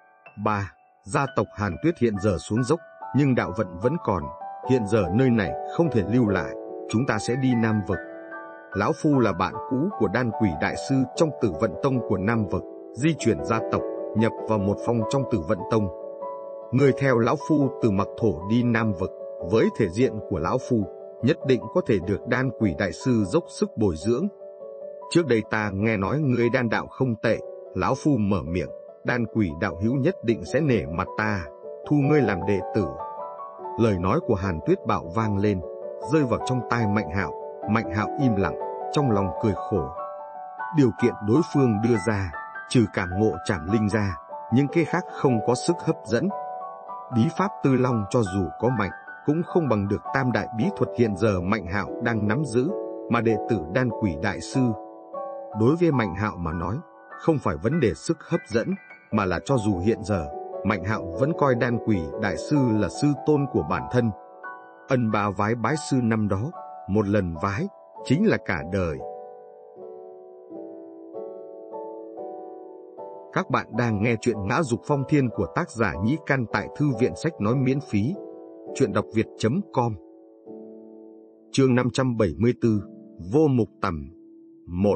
3. Gia tộc Hàn Tuyết hiện giờ xuống dốc, nhưng đạo vận vẫn còn, hiện giờ nơi này không thể lưu lại, chúng ta sẽ đi Nam Vực. Lão Phu là bạn cũ của Đan Quỷ Đại Sư trong Tử Vận Tông của Nam Vực, di chuyển gia tộc, nhập vào một phong trong Tử Vận Tông. Người theo Lão Phu từ Mặc Thổ đi Nam Vực, với thể diện của Lão Phu, nhất định có thể được Đan Quỷ Đại Sư dốc sức bồi dưỡng. Trước đây ta nghe nói ngươi đan đạo không tệ, Lão Phu mở miệng, Đan Quỷ đạo hữu nhất định sẽ nể mặt ta, thu ngươi làm đệ tử. Lời nói của Hàn Tuyết Bạo vang lên, rơi vào trong tai Mạnh Hạo. Mạnh Hạo im lặng, trong lòng cười khổ. Điều kiện đối phương đưa ra, trừ cảm ngộ trảm linh ra, những cái khác không có sức hấp dẫn. Bí pháp Tư Long cho dù có mạnh, cũng không bằng được tam đại bí thuật hiện giờ Mạnh Hạo đang nắm giữ, mà đệ tử Đan Quỷ Đại Sư. Đối với Mạnh Hạo mà nói, không phải vấn đề sức hấp dẫn, mà là cho dù hiện giờ, Mạnh Hạo vẫn coi Đan Quỷ Đại Sư là sư tôn của bản thân. Ân bá vái bái sư năm đó, một lần vái, chính là cả đời. Các bạn đang nghe chuyện Ngã Dục Phong Thiên của tác giả Nhĩ Căn tại Thư viện Sách Nói miễn phí. Chuyện đọc việt.com. Chương 574, Vô Mục Tầm 1.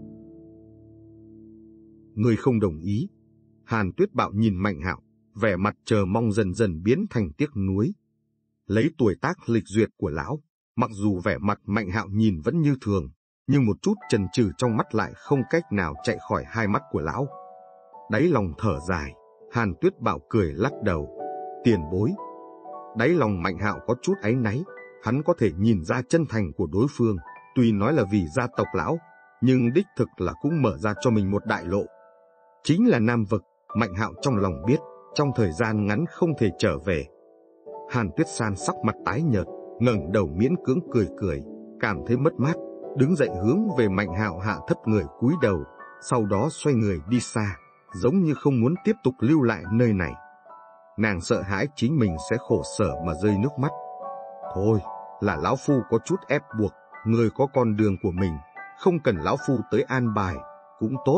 Người không đồng ý. Hàn Tuyết Bạo nhìn Mạnh Hạo, vẻ mặt chờ mong dần dần biến thành tiếc nuối. Lấy tuổi tác lịch duyệt của lão, mặc dù vẻ mặt Mạnh Hạo nhìn vẫn như thường, nhưng một chút chần chừ trong mắt lại không cách nào chạy khỏi hai mắt của lão. Đáy lòng thở dài, Hàn Tuyết Bạo cười lắc đầu. Tiền bối. Đáy lòng Mạnh Hạo có chút áy náy, hắn có thể nhìn ra chân thành của đối phương, tuy nói là vì gia tộc lão, nhưng đích thực là cũng mở ra cho mình một đại lộ. Chính là Nam Vực, Mạnh Hạo trong lòng biết, trong thời gian ngắn không thể trở về. Hàn Tuyết San sắc mặt tái nhợt, ngẩng đầu miễn cưỡng cười, cảm thấy mất mát, đứng dậy hướng về Mạnh Hạo hạ thấp người cúi đầu, sau đó xoay người đi xa, giống như không muốn tiếp tục lưu lại nơi này. Nàng sợ hãi chính mình sẽ khổ sở mà rơi nước mắt. Thôi, là lão phu có chút ép buộc, người có con đường của mình, không cần lão phu tới an bài, cũng tốt.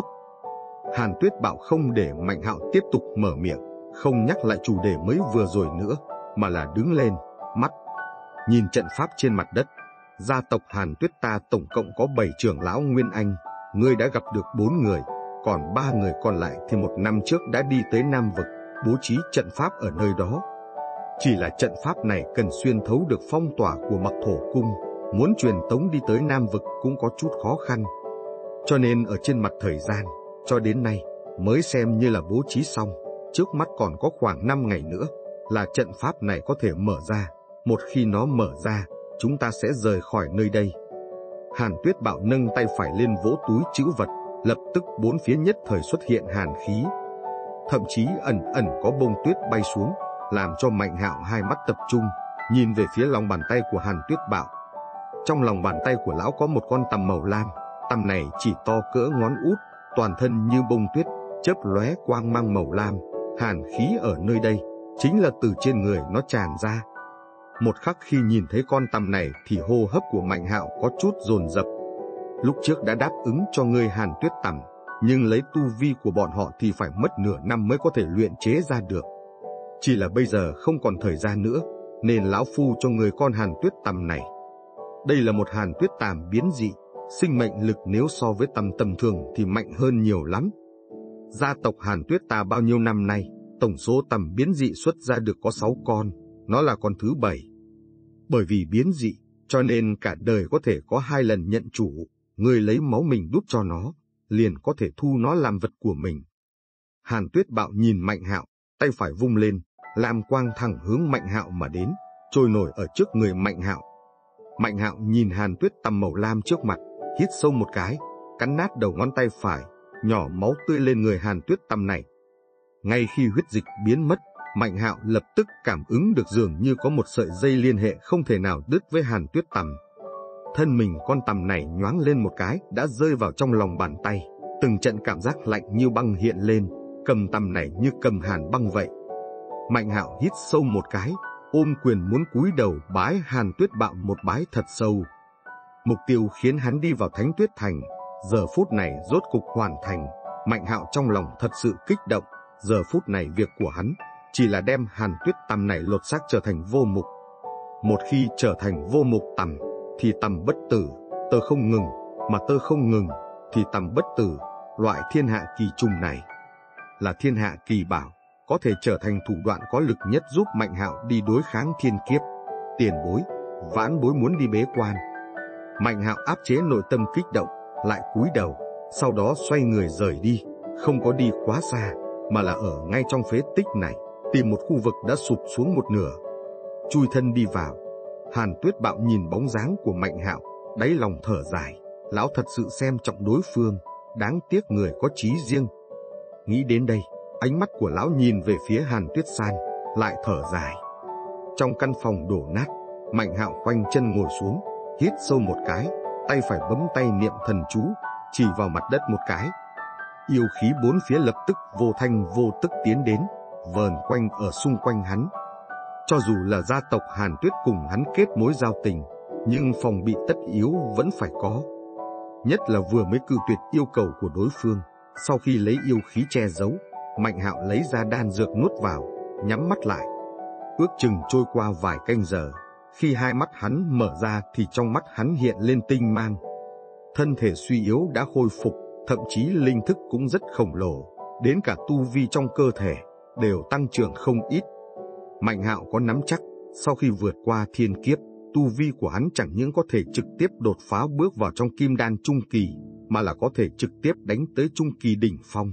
Hàn Tuyết Bạo không để Mạnh Hạo tiếp tục mở miệng, không nhắc lại chủ đề mới vừa rồi nữa, mà là đứng lên, mắt nhìn trận pháp trên mặt đất. Gia tộc Hàn Tuyết ta tổng cộng có 7 trưởng lão Nguyên Anh, ngươi đã gặp được 4 người, còn 3 người còn lại thì một năm trước đã đi tới Nam Vực, bố trí trận pháp ở nơi đó. Chỉ là trận pháp này cần xuyên thấu được phong tỏa của Mặc Thổ Cung, muốn truyền tống đi tới Nam Vực cũng có chút khó khăn. Cho nên ở trên mặt thời gian, cho đến nay, mới xem như là bố trí xong, trước mắt còn có khoảng 5 ngày nữa, là trận pháp này có thể mở ra. Một khi nó mở ra, chúng ta sẽ rời khỏi nơi đây. Hàn Tuyết Bạo nâng tay phải lên vỗ túi trữ vật, lập tức bốn phía nhất thời xuất hiện hàn khí. Thậm chí ẩn có bông tuyết bay xuống, làm cho Mạnh Hạo hai mắt tập trung, nhìn về phía lòng bàn tay của Hàn Tuyết Bạo. Trong lòng bàn tay của lão có một con tằm màu lam, tằm này chỉ to cỡ ngón út, toàn thân như bông tuyết, chớp lóe quang mang màu lam. Hàn khí ở nơi đây chính là từ trên người nó tràn ra. Một khắc khi nhìn thấy con tằm này thì hô hấp của Mạnh Hạo có chút dồn dập. Lúc trước đã đáp ứng cho ngươi Hàn Tuyết tằm, nhưng lấy tu vi của bọn họ thì phải mất nửa năm mới có thể luyện chế ra được. Chỉ là bây giờ không còn thời gian nữa, nên lão phu cho người con Hàn Tuyết tằm này. Đây là một Hàn Tuyết tằm biến dị, sinh mệnh lực nếu so với tằm tầm thường thì mạnh hơn nhiều lắm. Gia tộc Hàn Tuyết ta bao nhiêu năm nay, tổng số tằm biến dị xuất ra được có 6 con, nó là con thứ 7. Bởi vì biến dị, cho nên cả đời có thể có 2 lần nhận chủ, người lấy máu mình đút cho nó, liền có thể thu nó làm vật của mình. Hàn Tuyết Bạo nhìn Mạnh Hạo, tay phải vung lên, lam quang thẳng hướng Mạnh Hạo mà đến, trôi nổi ở trước người Mạnh Hạo. Mạnh Hạo nhìn Hàn Tuyết tằm màu lam trước mặt, hít sâu một cái, cắn nát đầu ngón tay phải, nhỏ máu tươi lên người Hàn Tuyết tằm này. Ngay khi huyết dịch biến mất, Mạnh Hạo lập tức cảm ứng được dường như có một sợi dây liên hệ không thể nào đứt với Hàn Tuyết tằm. Thân mình con tằm này nhoáng lên một cái đã rơi vào trong lòng bàn tay, từng trận cảm giác lạnh như băng hiện lên, cầm tằm này như cầm hàn băng vậy. Mạnh Hạo hít sâu một cái, ôm quyền muốn cúi đầu bái Hàn Tuyết Bạo một bái thật sâu. Mục tiêu khiến hắn đi vào Thánh Tuyết Thành, giờ phút này rốt cục hoàn thành. Mạnh Hạo trong lòng thật sự kích động, giờ phút này việc của hắn chỉ là đem Hàn Tuyết tằm này lột xác trở thành vô mục. Một khi trở thành vô mục tằm, thì tằm bất tử, tơ không ngừng, mà tơ không ngừng, thì tầm bất tử, loại thiên hạ kỳ trùng này, là thiên hạ kỳ bảo, có thể trở thành thủ đoạn có lực nhất giúp Mạnh Hạo đi đối kháng thiên kiếp. Tiền bối, vãn bối muốn đi bế quan. Mạnh Hạo áp chế nội tâm kích động, lại cúi đầu, sau đó xoay người rời đi, không có đi quá xa, mà là ở ngay trong phế tích này, tìm một khu vực đã sụp xuống một nửa. Chui thân đi vào, Hàn Tuyết Bạo nhìn bóng dáng của Mạnh Hạo, đáy lòng thở dài, lão thật sự xem trọng đối phương, đáng tiếc người có chí riêng. Nghĩ đến đây, ánh mắt của lão nhìn về phía Hàn Tuyết San, lại thở dài. Trong căn phòng đổ nát, Mạnh Hạo khoanh chân ngồi xuống, hít sâu một cái, tay phải bấm tay niệm thần chú, chỉ vào mặt đất một cái. Yêu khí bốn phía lập tức vô thanh vô tức tiến đến, vờn quanh ở xung quanh hắn. Cho dù là gia tộc Hàn Tuyết cùng hắn kết mối giao tình, nhưng phòng bị tất yếu vẫn phải có. Nhất là vừa mới cự tuyệt yêu cầu của đối phương, sau khi lấy yêu khí che giấu, Mạnh Hạo lấy ra đan dược nuốt vào, nhắm mắt lại. Ước chừng trôi qua vài canh giờ, khi hai mắt hắn mở ra thì trong mắt hắn hiện lên tinh mang. Thân thể suy yếu đã khôi phục, thậm chí linh thức cũng rất khổng lồ, đến cả tu vi trong cơ thể đều tăng trưởng không ít. Mạnh Hạo có nắm chắc, sau khi vượt qua thiên kiếp, tu vi của hắn chẳng những có thể trực tiếp đột phá bước vào trong kim đan trung kỳ, mà là có thể trực tiếp đánh tới trung kỳ đỉnh phong.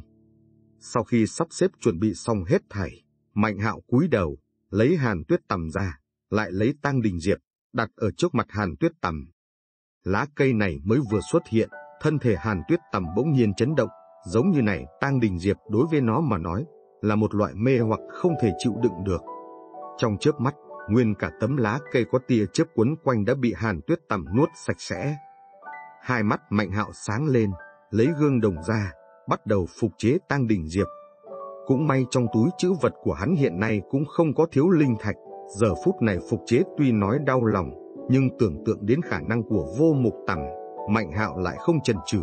Sau khi sắp xếp chuẩn bị xong hết thảy, Mạnh Hạo cúi đầu, lấy Hàn Tuyết Tằm ra, lại lấy Tang Đình Diệp, đặt ở trước mặt Hàn Tuyết Tằm. Lá cây này mới vừa xuất hiện, thân thể Hàn Tuyết Tằm bỗng nhiên chấn động, giống như này Tang Đình Diệp đối với nó mà nói, là một loại mê hoặc không thể chịu đựng được. Trong chớp mắt, nguyên cả tấm lá cây có tia chớp quấn quanh đã bị Hàn Tuyết Tằm nuốt sạch sẽ. Hai mắt Mạnh Hạo sáng lên, lấy gương đồng ra, bắt đầu phục chế Tang Đình Diệp. Cũng may trong túi trữ vật của hắn hiện nay cũng không có thiếu linh thạch, giờ phút này phục chế tuy nói đau lòng, nhưng tưởng tượng đến khả năng của Vô Mục Tằm, Mạnh Hạo lại không chần chừ.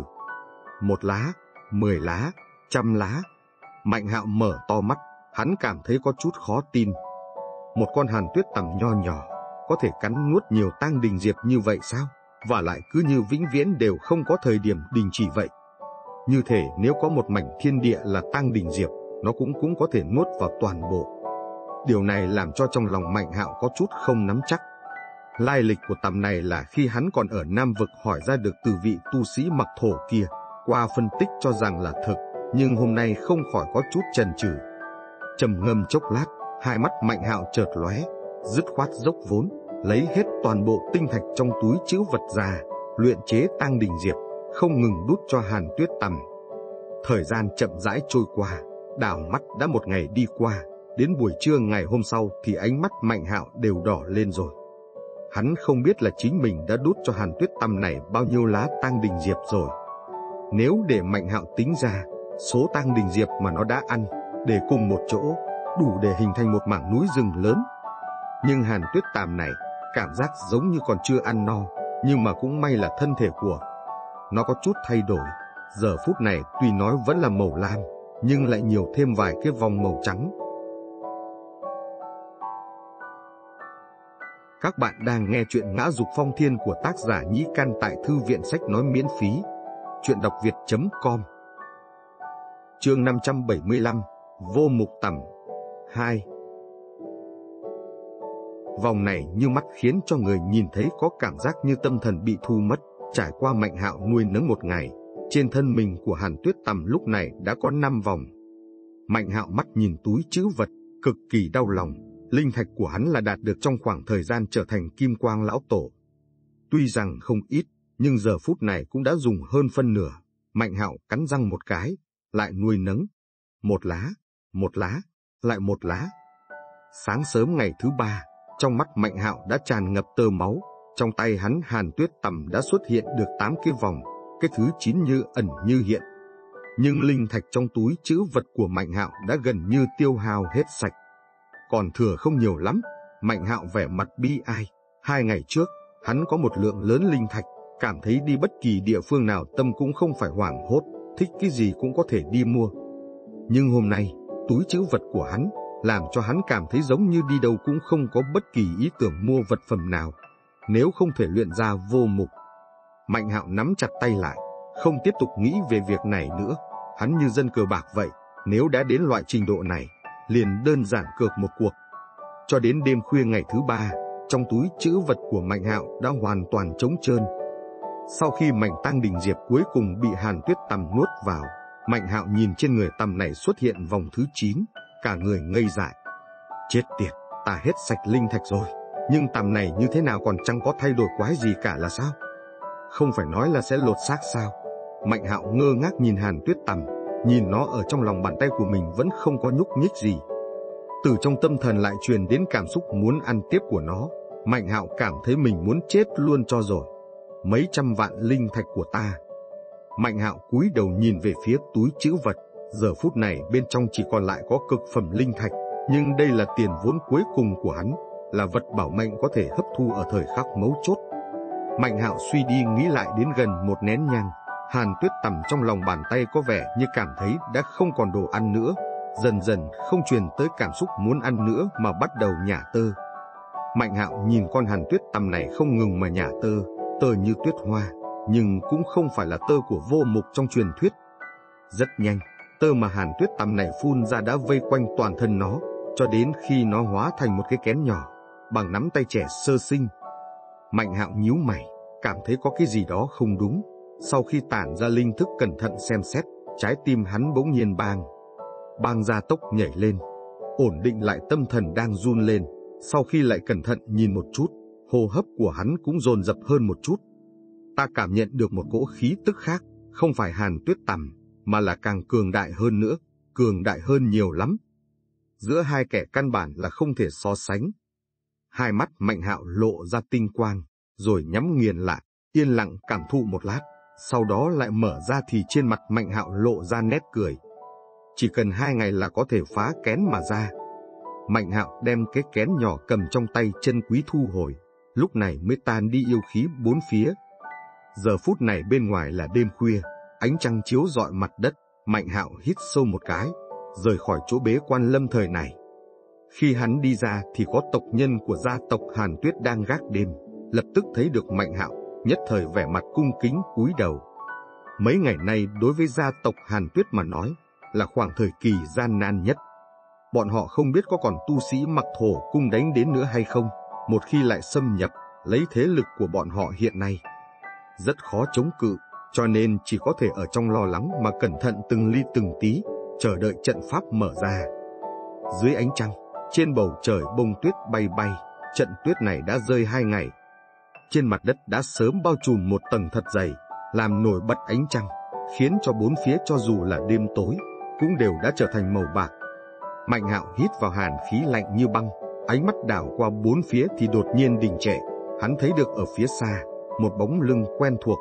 1 lá, 10 lá, 100 lá. Mạnh Hạo mở to mắt, hắn cảm thấy có chút khó tin. Một con Hàn Tuyết Tằm nho nhỏ, có thể cắn nuốt nhiều Tang Đình Diệp như vậy sao? Và lại cứ như vĩnh viễn đều không có thời điểm đình chỉ vậy. Như thể nếu có một mảnh thiên địa là Tang Đình Diệp, nó cũng có thể nuốt vào toàn bộ. Điều này làm cho trong lòng Mạnh Hạo có chút không nắm chắc. Lai lịch của tằm này là khi hắn còn ở Nam Vực hỏi ra được từ vị tu sĩ mặc thổ kia, qua phân tích cho rằng là thực, nhưng hôm nay không khỏi có chút chần chừ. Trầm ngâm chốc lát, hai mắt Mạnh Hạo chợt lóe, dứt khoát dốc vốn, lấy hết toàn bộ tinh thạch trong túi trữ vật ra, luyện chế Tang Đình Diệp, không ngừng đút cho Hàn Tuyết Tằm. Thời gian chậm rãi trôi qua, đảo mắt đã một ngày đi qua, đến buổi trưa ngày hôm sau thì ánh mắt Mạnh Hạo đều đỏ lên rồi. Hắn không biết là chính mình đã đút cho Hàn Tuyết Tằm này bao nhiêu lá Tang Đình Diệp rồi. Nếu để Mạnh Hạo tính ra, số Tang Đình Diệp mà nó đã ăn, để cùng một chỗ, đủ để hình thành một mảng núi rừng lớn. Nhưng Hàn Tuyết Tằm này, cảm giác giống như còn chưa ăn no, nhưng mà cũng may là thân thể của nó có chút thay đổi. Giờ phút này tuy nói vẫn là màu lam, nhưng lại nhiều thêm vài cái vòng màu trắng. Các bạn đang nghe chuyện Ngã Dục Phong Thiên của tác giả Nhĩ Căn tại thư viện sách nói miễn phí. Truyện.đọc.việt.com. Chương 575, Vô Mục Tằm 2. Vòng này như mắt khiến cho người nhìn thấy có cảm giác như tâm thần bị thu mất. Trải qua Mạnh Hạo nuôi nấng một ngày, trên thân mình của Hàn Tuyết Tằm lúc này đã có 5 vòng. Mạnh Hạo mắt nhìn túi trữ vật, cực kỳ đau lòng. Linh thạch của hắn là đạt được trong khoảng thời gian trở thành Kim Quang Lão Tổ. Tuy rằng không ít, nhưng giờ phút này cũng đã dùng hơn phân nửa. Mạnh Hạo cắn răng một cái, lại nuôi nấng. 1 lá, 1 lá, lại 1 lá. Sáng sớm ngày thứ 3, trong mắt Mạnh Hạo đã tràn ngập tơ máu. Trong tay hắn Hàn Tuyết Tằm đã xuất hiện được 8 cái vòng, cái thứ 9 như ẩn như hiện. Nhưng linh thạch trong túi trữ vật của Mạnh Hạo đã gần như tiêu hao hết sạch. Còn thừa không nhiều lắm. Mạnh Hạo vẻ mặt bi ai. 2 ngày trước, hắn có một lượng lớn linh thạch, cảm thấy đi bất kỳ địa phương nào tâm cũng không phải hoảng hốt, thích cái gì cũng có thể đi mua. Nhưng hôm nay, túi trữ vật của hắn làm cho hắn cảm thấy giống như đi đâu cũng không có bất kỳ ý tưởng mua vật phẩm nào, nếu không thể luyện ra vô mục. Mạnh Hạo nắm chặt tay lại, không tiếp tục nghĩ về việc này nữa. Hắn như dân cờ bạc vậy, nếu đã đến loại trình độ này, liền đơn giản cược một cuộc. Cho đến đêm khuya ngày thứ 3, trong túi trữ vật của Mạnh Hạo đã hoàn toàn trống trơn. Sau khi mảnh tang đình diệp cuối cùng bị Hàn Tuyết Tầm nuốt vào, Mạnh Hạo nhìn trên người Tầm này xuất hiện vòng thứ 9, cả người ngây dại. Chết tiệt, ta hết sạch linh thạch rồi, nhưng Tầm này như thế nào còn chẳng có thay đổi quái gì cả là sao? Không phải nói là sẽ lột xác sao? Mạnh Hạo ngơ ngác nhìn Hàn Tuyết Tầm, nhìn nó ở trong lòng bàn tay của mình vẫn không có nhúc nhích gì. Từ trong tâm thần lại truyền đến cảm xúc muốn ăn tiếp của nó. Mạnh Hạo cảm thấy mình muốn chết luôn cho rồi. Mấy trăm vạn linh thạch của ta. Mạnh Hạo cúi đầu nhìn về phía túi trữ vật. Giờ phút này bên trong chỉ còn lại có cực phẩm linh thạch, nhưng đây là tiền vốn cuối cùng của hắn, là vật bảo mệnh có thể hấp thu ở thời khắc mấu chốt. Mạnh Hạo suy đi nghĩ lại đến gần một nén nhang. Hàn Tuyết Tầm trong lòng bàn tay có vẻ như cảm thấy đã không còn đồ ăn nữa, dần dần không truyền tới cảm xúc muốn ăn nữa mà bắt đầu nhả tơ. Mạnh Hạo nhìn con Hàn Tuyết Tầm này không ngừng mà nhả tơ, tơ như tuyết hoa, nhưng cũng không phải là tơ của Vô Mục trong truyền thuyết. Rất nhanh, tơ mà Hàn Tuyết Tầm này phun ra đã vây quanh toàn thân nó, cho đến khi nó hóa thành một cái kén nhỏ, bằng nắm tay trẻ sơ sinh. Mạnh Hạo nhíu mày, cảm thấy có cái gì đó không đúng. Sau khi tản ra linh thức cẩn thận xem xét, trái tim hắn bỗng nhiên bang ra tốc nhảy lên, ổn định lại tâm thần đang run lên. Sau khi lại cẩn thận nhìn một chút, hô hấp của hắn cũng dồn dập hơn một chút. Ta cảm nhận được một cỗ khí tức khác, không phải Hàn Tuyết Tầm, mà là càng cường đại hơn nữa, cường đại hơn nhiều lắm. Giữa hai kẻ căn bản là không thể so sánh. Hai mắt Mạnh Hạo lộ ra tinh quang, rồi nhắm nghiền lại, yên lặng cảm thụ một lát. Sau đó lại mở ra thì trên mặt Mạnh Hạo lộ ra nét cười. Chỉ cần 2 ngày là có thể phá kén mà ra. Mạnh Hạo đem cái kén nhỏ cầm trong tay chân quý thu hồi, lúc này mới tan đi yêu khí bốn phía. Giờ phút này bên ngoài là đêm khuya, ánh trăng chiếu rọi mặt đất. Mạnh Hạo hít sâu một cái, rời khỏi chỗ bế quan lâm thời này. Khi hắn đi ra thì có tộc nhân của gia tộc Hàn Tuyết đang gác đêm, lập tức thấy được Mạnh Hạo, nhất thời vẻ mặt cung kính cúi đầu. Mấy ngày nay đối với gia tộc Hàn Tuyết mà nói, là khoảng thời kỳ gian nan nhất. Bọn họ không biết có còn tu sĩ Mặc Thổ cung đánh đến nữa hay không, một khi lại xâm nhập, lấy thế lực của bọn họ hiện nay. Rất khó chống cự, cho nên chỉ có thể ở trong lo lắng mà cẩn thận từng ly từng tí, chờ đợi trận pháp mở ra. Dưới ánh trăng, trên bầu trời bông tuyết bay bay, trận tuyết này đã rơi 2 ngày. Trên mặt đất đã sớm bao trùm một tầng thật dày, làm nổi bật ánh trăng, khiến cho bốn phía cho dù là đêm tối, cũng đều đã trở thành màu bạc. Mạnh Hạo hít vào hàn khí lạnh như băng, ánh mắt đảo qua bốn phía thì đột nhiên đình trệ. Hắn thấy được ở phía xa, một bóng lưng quen thuộc.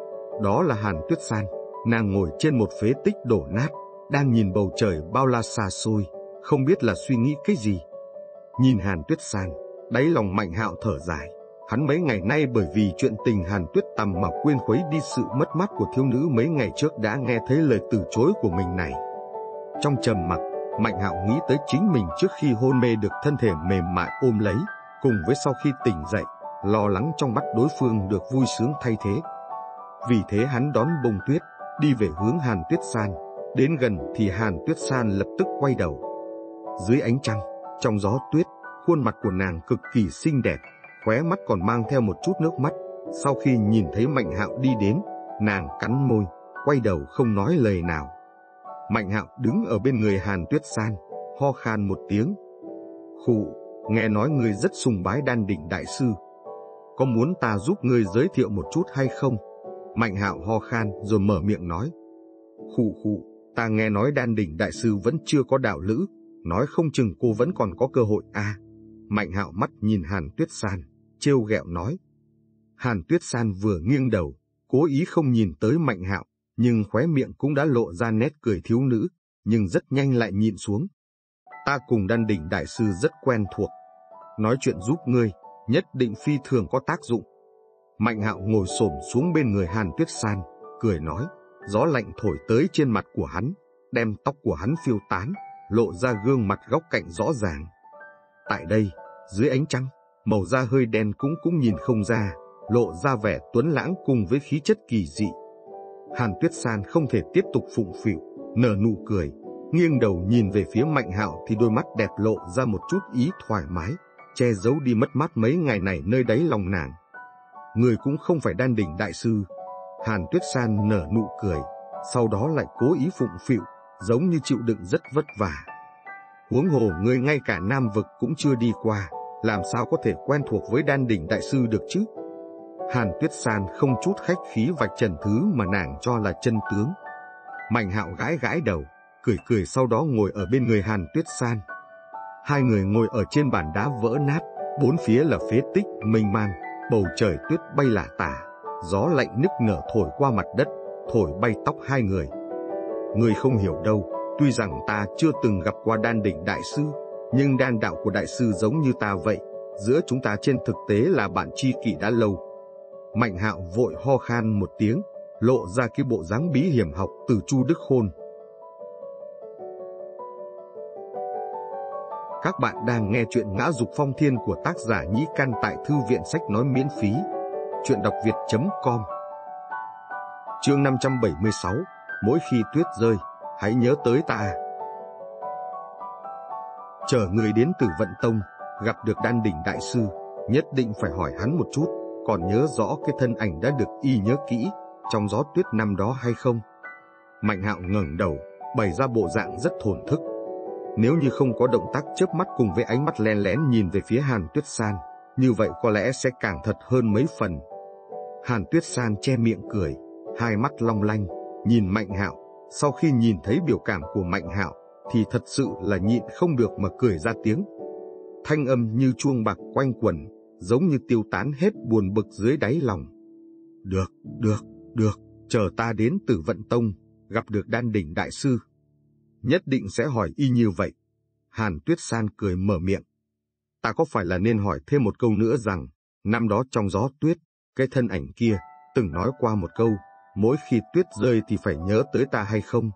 Đó là Hàn Tuyết San, nàng ngồi trên một phế tích đổ nát, đang nhìn bầu trời bao la xa xôi, không biết là suy nghĩ cái gì. Nhìn Hàn Tuyết San, đáy lòng Mạnh Hạo thở dài. Hắn mấy ngày nay bởi vì chuyện tình Hàn Tuyết Tầm mà quên khuấy đi sự mất mát của thiếu nữ mấy ngày trước đã nghe thấy lời từ chối của mình này. Trong trầm mặc, Mạnh Hạo nghĩ tới chính mình trước khi hôn mê được thân thể mềm mại ôm lấy, cùng với sau khi tỉnh dậy, lo lắng trong mắt đối phương được vui sướng thay thế. Vì thế hắn đón bông tuyết, đi về hướng Hàn Tuyết San. Đến gần thì Hàn Tuyết San lập tức quay đầu. Dưới ánh trăng, trong gió tuyết, khuôn mặt của nàng cực kỳ xinh đẹp, khóe mắt còn mang theo một chút nước mắt. Sau khi nhìn thấy Mạnh Hạo đi đến, nàng cắn môi, quay đầu không nói lời nào. Mạnh Hạo đứng ở bên người Hàn Tuyết San, ho khan một tiếng. Khụ, nghe nói ngươi rất sùng bái Đan Đỉnh đại sư. Có muốn ta giúp ngươi giới thiệu một chút hay không? Mạnh Hạo ho khan rồi mở miệng nói. Khụ, ta nghe nói Đan Đỉnh đại sư vẫn chưa có đạo lữ, nói không chừng cô vẫn còn có cơ hội à. Mạnh Hạo mắt nhìn Hàn Tuyết San, trêu ghẹo nói. Hàn Tuyết San vừa nghiêng đầu, cố ý không nhìn tới Mạnh Hạo, nhưng khóe miệng cũng đã lộ ra nét cười thiếu nữ, nhưng rất nhanh lại nhịn xuống. Ta cùng Đan Đỉnh đại sư rất quen thuộc, nói chuyện giúp ngươi, nhất định phi thường có tác dụng. Mạnh Hạo ngồi xổm xuống bên người Hàn Tuyết San, cười nói. Gió lạnh thổi tới trên mặt của hắn, đem tóc của hắn phiêu tán, lộ ra gương mặt góc cạnh rõ ràng. Tại đây, dưới ánh trăng, màu da hơi đen cũng nhìn không ra, lộ ra vẻ tuấn lãng cùng với khí chất kỳ dị. Hàn Tuyết San không thể tiếp tục phụng phịu, nở nụ cười, nghiêng đầu nhìn về phía Mạnh Hạo thì đôi mắt đẹp lộ ra một chút ý thoải mái, che giấu đi mất mát mấy ngày này nơi đáy lòng nàng. Người cũng không phải đan đỉnh đại sư. Hàn Tuyết San nở nụ cười, sau đó lại cố ý phụng phịu, giống như chịu đựng rất vất vả. Huống hồ ngươi ngay cả Nam Vực cũng chưa đi qua, làm sao có thể quen thuộc với đan đỉnh đại sư được chứ? Hàn Tuyết San không chút khách khí vạch trần thứ mà nàng cho là chân tướng. Mạnh Hạo gãi gãi đầu, cười cười sau đó ngồi ở bên người Hàn Tuyết San. Hai người ngồi ở trên bàn đá vỡ nát, bốn phía là phế tích mênh mang, bầu trời tuyết bay lả tả, gió lạnh nức nở thổi qua mặt đất, thổi bay tóc hai người. Ngươi không hiểu đâu, tuy rằng ta chưa từng gặp qua đan đỉnh đại sư, nhưng đan đạo của đại sư giống như ta vậy, giữa chúng ta trên thực tế là bạn tri kỷ đã lâu. Mạnh Hạo vội ho khan một tiếng, lộ ra cái bộ dáng bí hiểm học từ Chu Đức Khôn. Các bạn đang nghe chuyện Ngã Dục Phong Thiên của tác giả Nhĩ Căn tại thư viện sách nói miễn phí. Chuyện đọc việt.com. Chương 576, mỗi khi tuyết rơi, hãy nhớ tới ta. Chờ người đến Tử Vận Tông, gặp được đan đỉnh đại sư, nhất định phải hỏi hắn một chút, còn nhớ rõ cái thân ảnh đã được y nhớ kỹ trong gió tuyết năm đó hay không? Mạnh Hạo ngẩng đầu, bày ra bộ dạng rất thổn thức. Nếu như không có động tác chớp mắt cùng với ánh mắt len lén nhìn về phía Hàn Tuyết San, như vậy có lẽ sẽ càng thật hơn mấy phần. Hàn Tuyết San che miệng cười, hai mắt long lanh, nhìn Mạnh Hạo. Sau khi nhìn thấy biểu cảm của Mạnh Hạo, thì thật sự là nhịn không được mà cười ra tiếng. Thanh âm như chuông bạc quanh quẩn, giống như tiêu tán hết buồn bực dưới đáy lòng. Được, chờ ta đến Tử Vận Tông, gặp được đan đỉnh đại sư, nhất định sẽ hỏi y như vậy. Hàn Tuyết San cười mở miệng. Ta có phải là nên hỏi thêm một câu nữa rằng, năm đó trong gió tuyết, cái thân ảnh kia từng nói qua một câu, mỗi khi tuyết rơi thì phải nhớ tới ta hay không?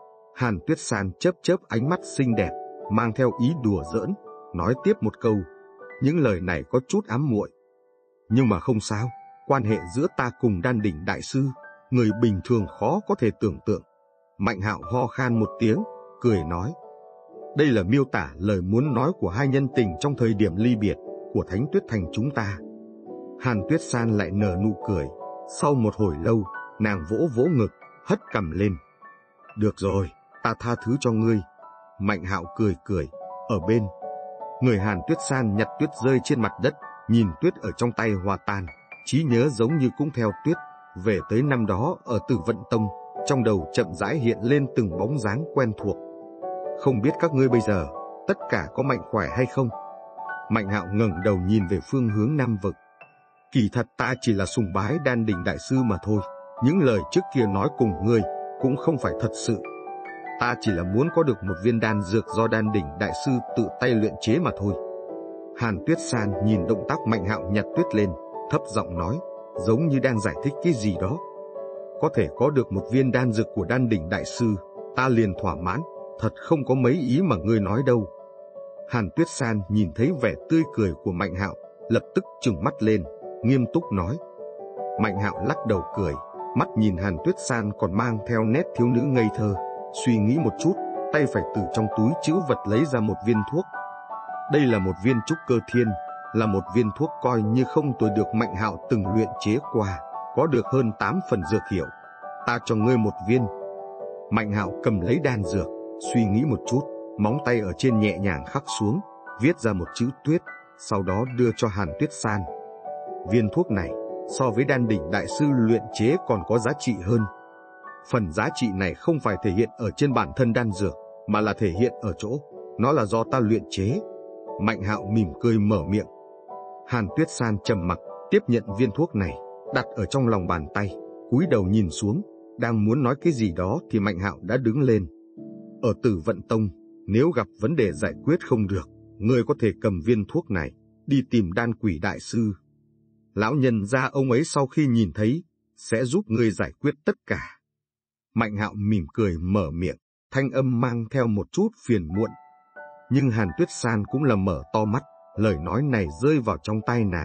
Hàn Tuyết San chớp chớp ánh mắt xinh đẹp, mang theo ý đùa giỡn, nói tiếp một câu. Những lời này có chút ám muội. Nhưng mà không sao, quan hệ giữa ta cùng đan đỉnh đại sư, người bình thường khó có thể tưởng tượng. Mạnh Hạo ho khan một tiếng, cười nói. Đây là miêu tả lời muốn nói của hai nhân tình trong thời điểm ly biệt của Thánh Tuyết Thành chúng ta. Hàn Tuyết San lại nở nụ cười. Sau một hồi lâu, nàng vỗ vỗ ngực, hất cằm lên. Được rồi, ta tha thứ cho ngươi. Mạnh Hạo cười cười, ở bên người Hàn Tuyết San nhặt tuyết rơi trên mặt đất, nhìn tuyết ở trong tay hòa tan, trí nhớ giống như cũng theo tuyết, về tới năm đó ở Tử Vận Tông, trong đầu chậm rãi hiện lên từng bóng dáng quen thuộc. Không biết các ngươi bây giờ, tất cả có mạnh khỏe hay không? Mạnh Hạo ngẩng đầu nhìn về phương hướng Nam Vực. Kỳ thật ta chỉ là sùng bái đan đỉnh đại sư mà thôi, những lời trước kia nói cùng ngươi cũng không phải thật sự. Ta chỉ là muốn có được một viên đan dược do đan đỉnh đại sư tự tay luyện chế mà thôi. Hàn Tuyết San nhìn động tác Mạnh Hạo nhặt tuyết lên, thấp giọng nói, giống như đang giải thích cái gì đó. Có thể có được một viên đan dược của đan đỉnh đại sư, ta liền thỏa mãn, thật không có mấy ý mà ngươi nói đâu. Hàn Tuyết San nhìn thấy vẻ tươi cười của Mạnh Hạo, lập tức trừng mắt lên, nghiêm túc nói. Mạnh Hạo lắc đầu cười, mắt nhìn Hàn Tuyết San còn mang theo nét thiếu nữ ngây thơ, suy nghĩ một chút, tay phải từ trong túi trữ vật lấy ra một viên thuốc. Đây là một viên trúc cơ thiên, là một viên thuốc coi như không tồi được Mạnh Hạo từng luyện chế qua, có được hơn 8 phần dược hiệu. Ta cho ngươi một viên. Mạnh Hạo cầm lấy đan dược, suy nghĩ một chút, móng tay ở trên nhẹ nhàng khắc xuống, viết ra một chữ tuyết, sau đó đưa cho Hàn Tuyết San. Viên thuốc này, so với đan đỉnh đại sư luyện chế còn có giá trị hơn. Phần giá trị này không phải thể hiện ở trên bản thân đan dược, mà là thể hiện ở chỗ, nó là do ta luyện chế. Mạnh Hạo mỉm cười mở miệng. Hàn Tuyết San trầm mặc, tiếp nhận viên thuốc này, đặt ở trong lòng bàn tay, cúi đầu nhìn xuống, đang muốn nói cái gì đó thì Mạnh Hạo đã đứng lên. Ở Tử Vận Tông, nếu gặp vấn đề giải quyết không được, ngươi có thể cầm viên thuốc này, đi tìm đan quỷ đại sư. Lão nhân gia ông ấy sau khi nhìn thấy, sẽ giúp ngươi giải quyết tất cả. Mạnh Hạo mỉm cười mở miệng, thanh âm mang theo một chút phiền muộn. Nhưng Hàn Tuyết San cũng là mở to mắt, lời nói này rơi vào trong tai nàng,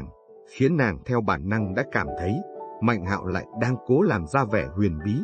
khiến nàng theo bản năng đã cảm thấy Mạnh Hạo lại đang cố làm ra vẻ huyền bí.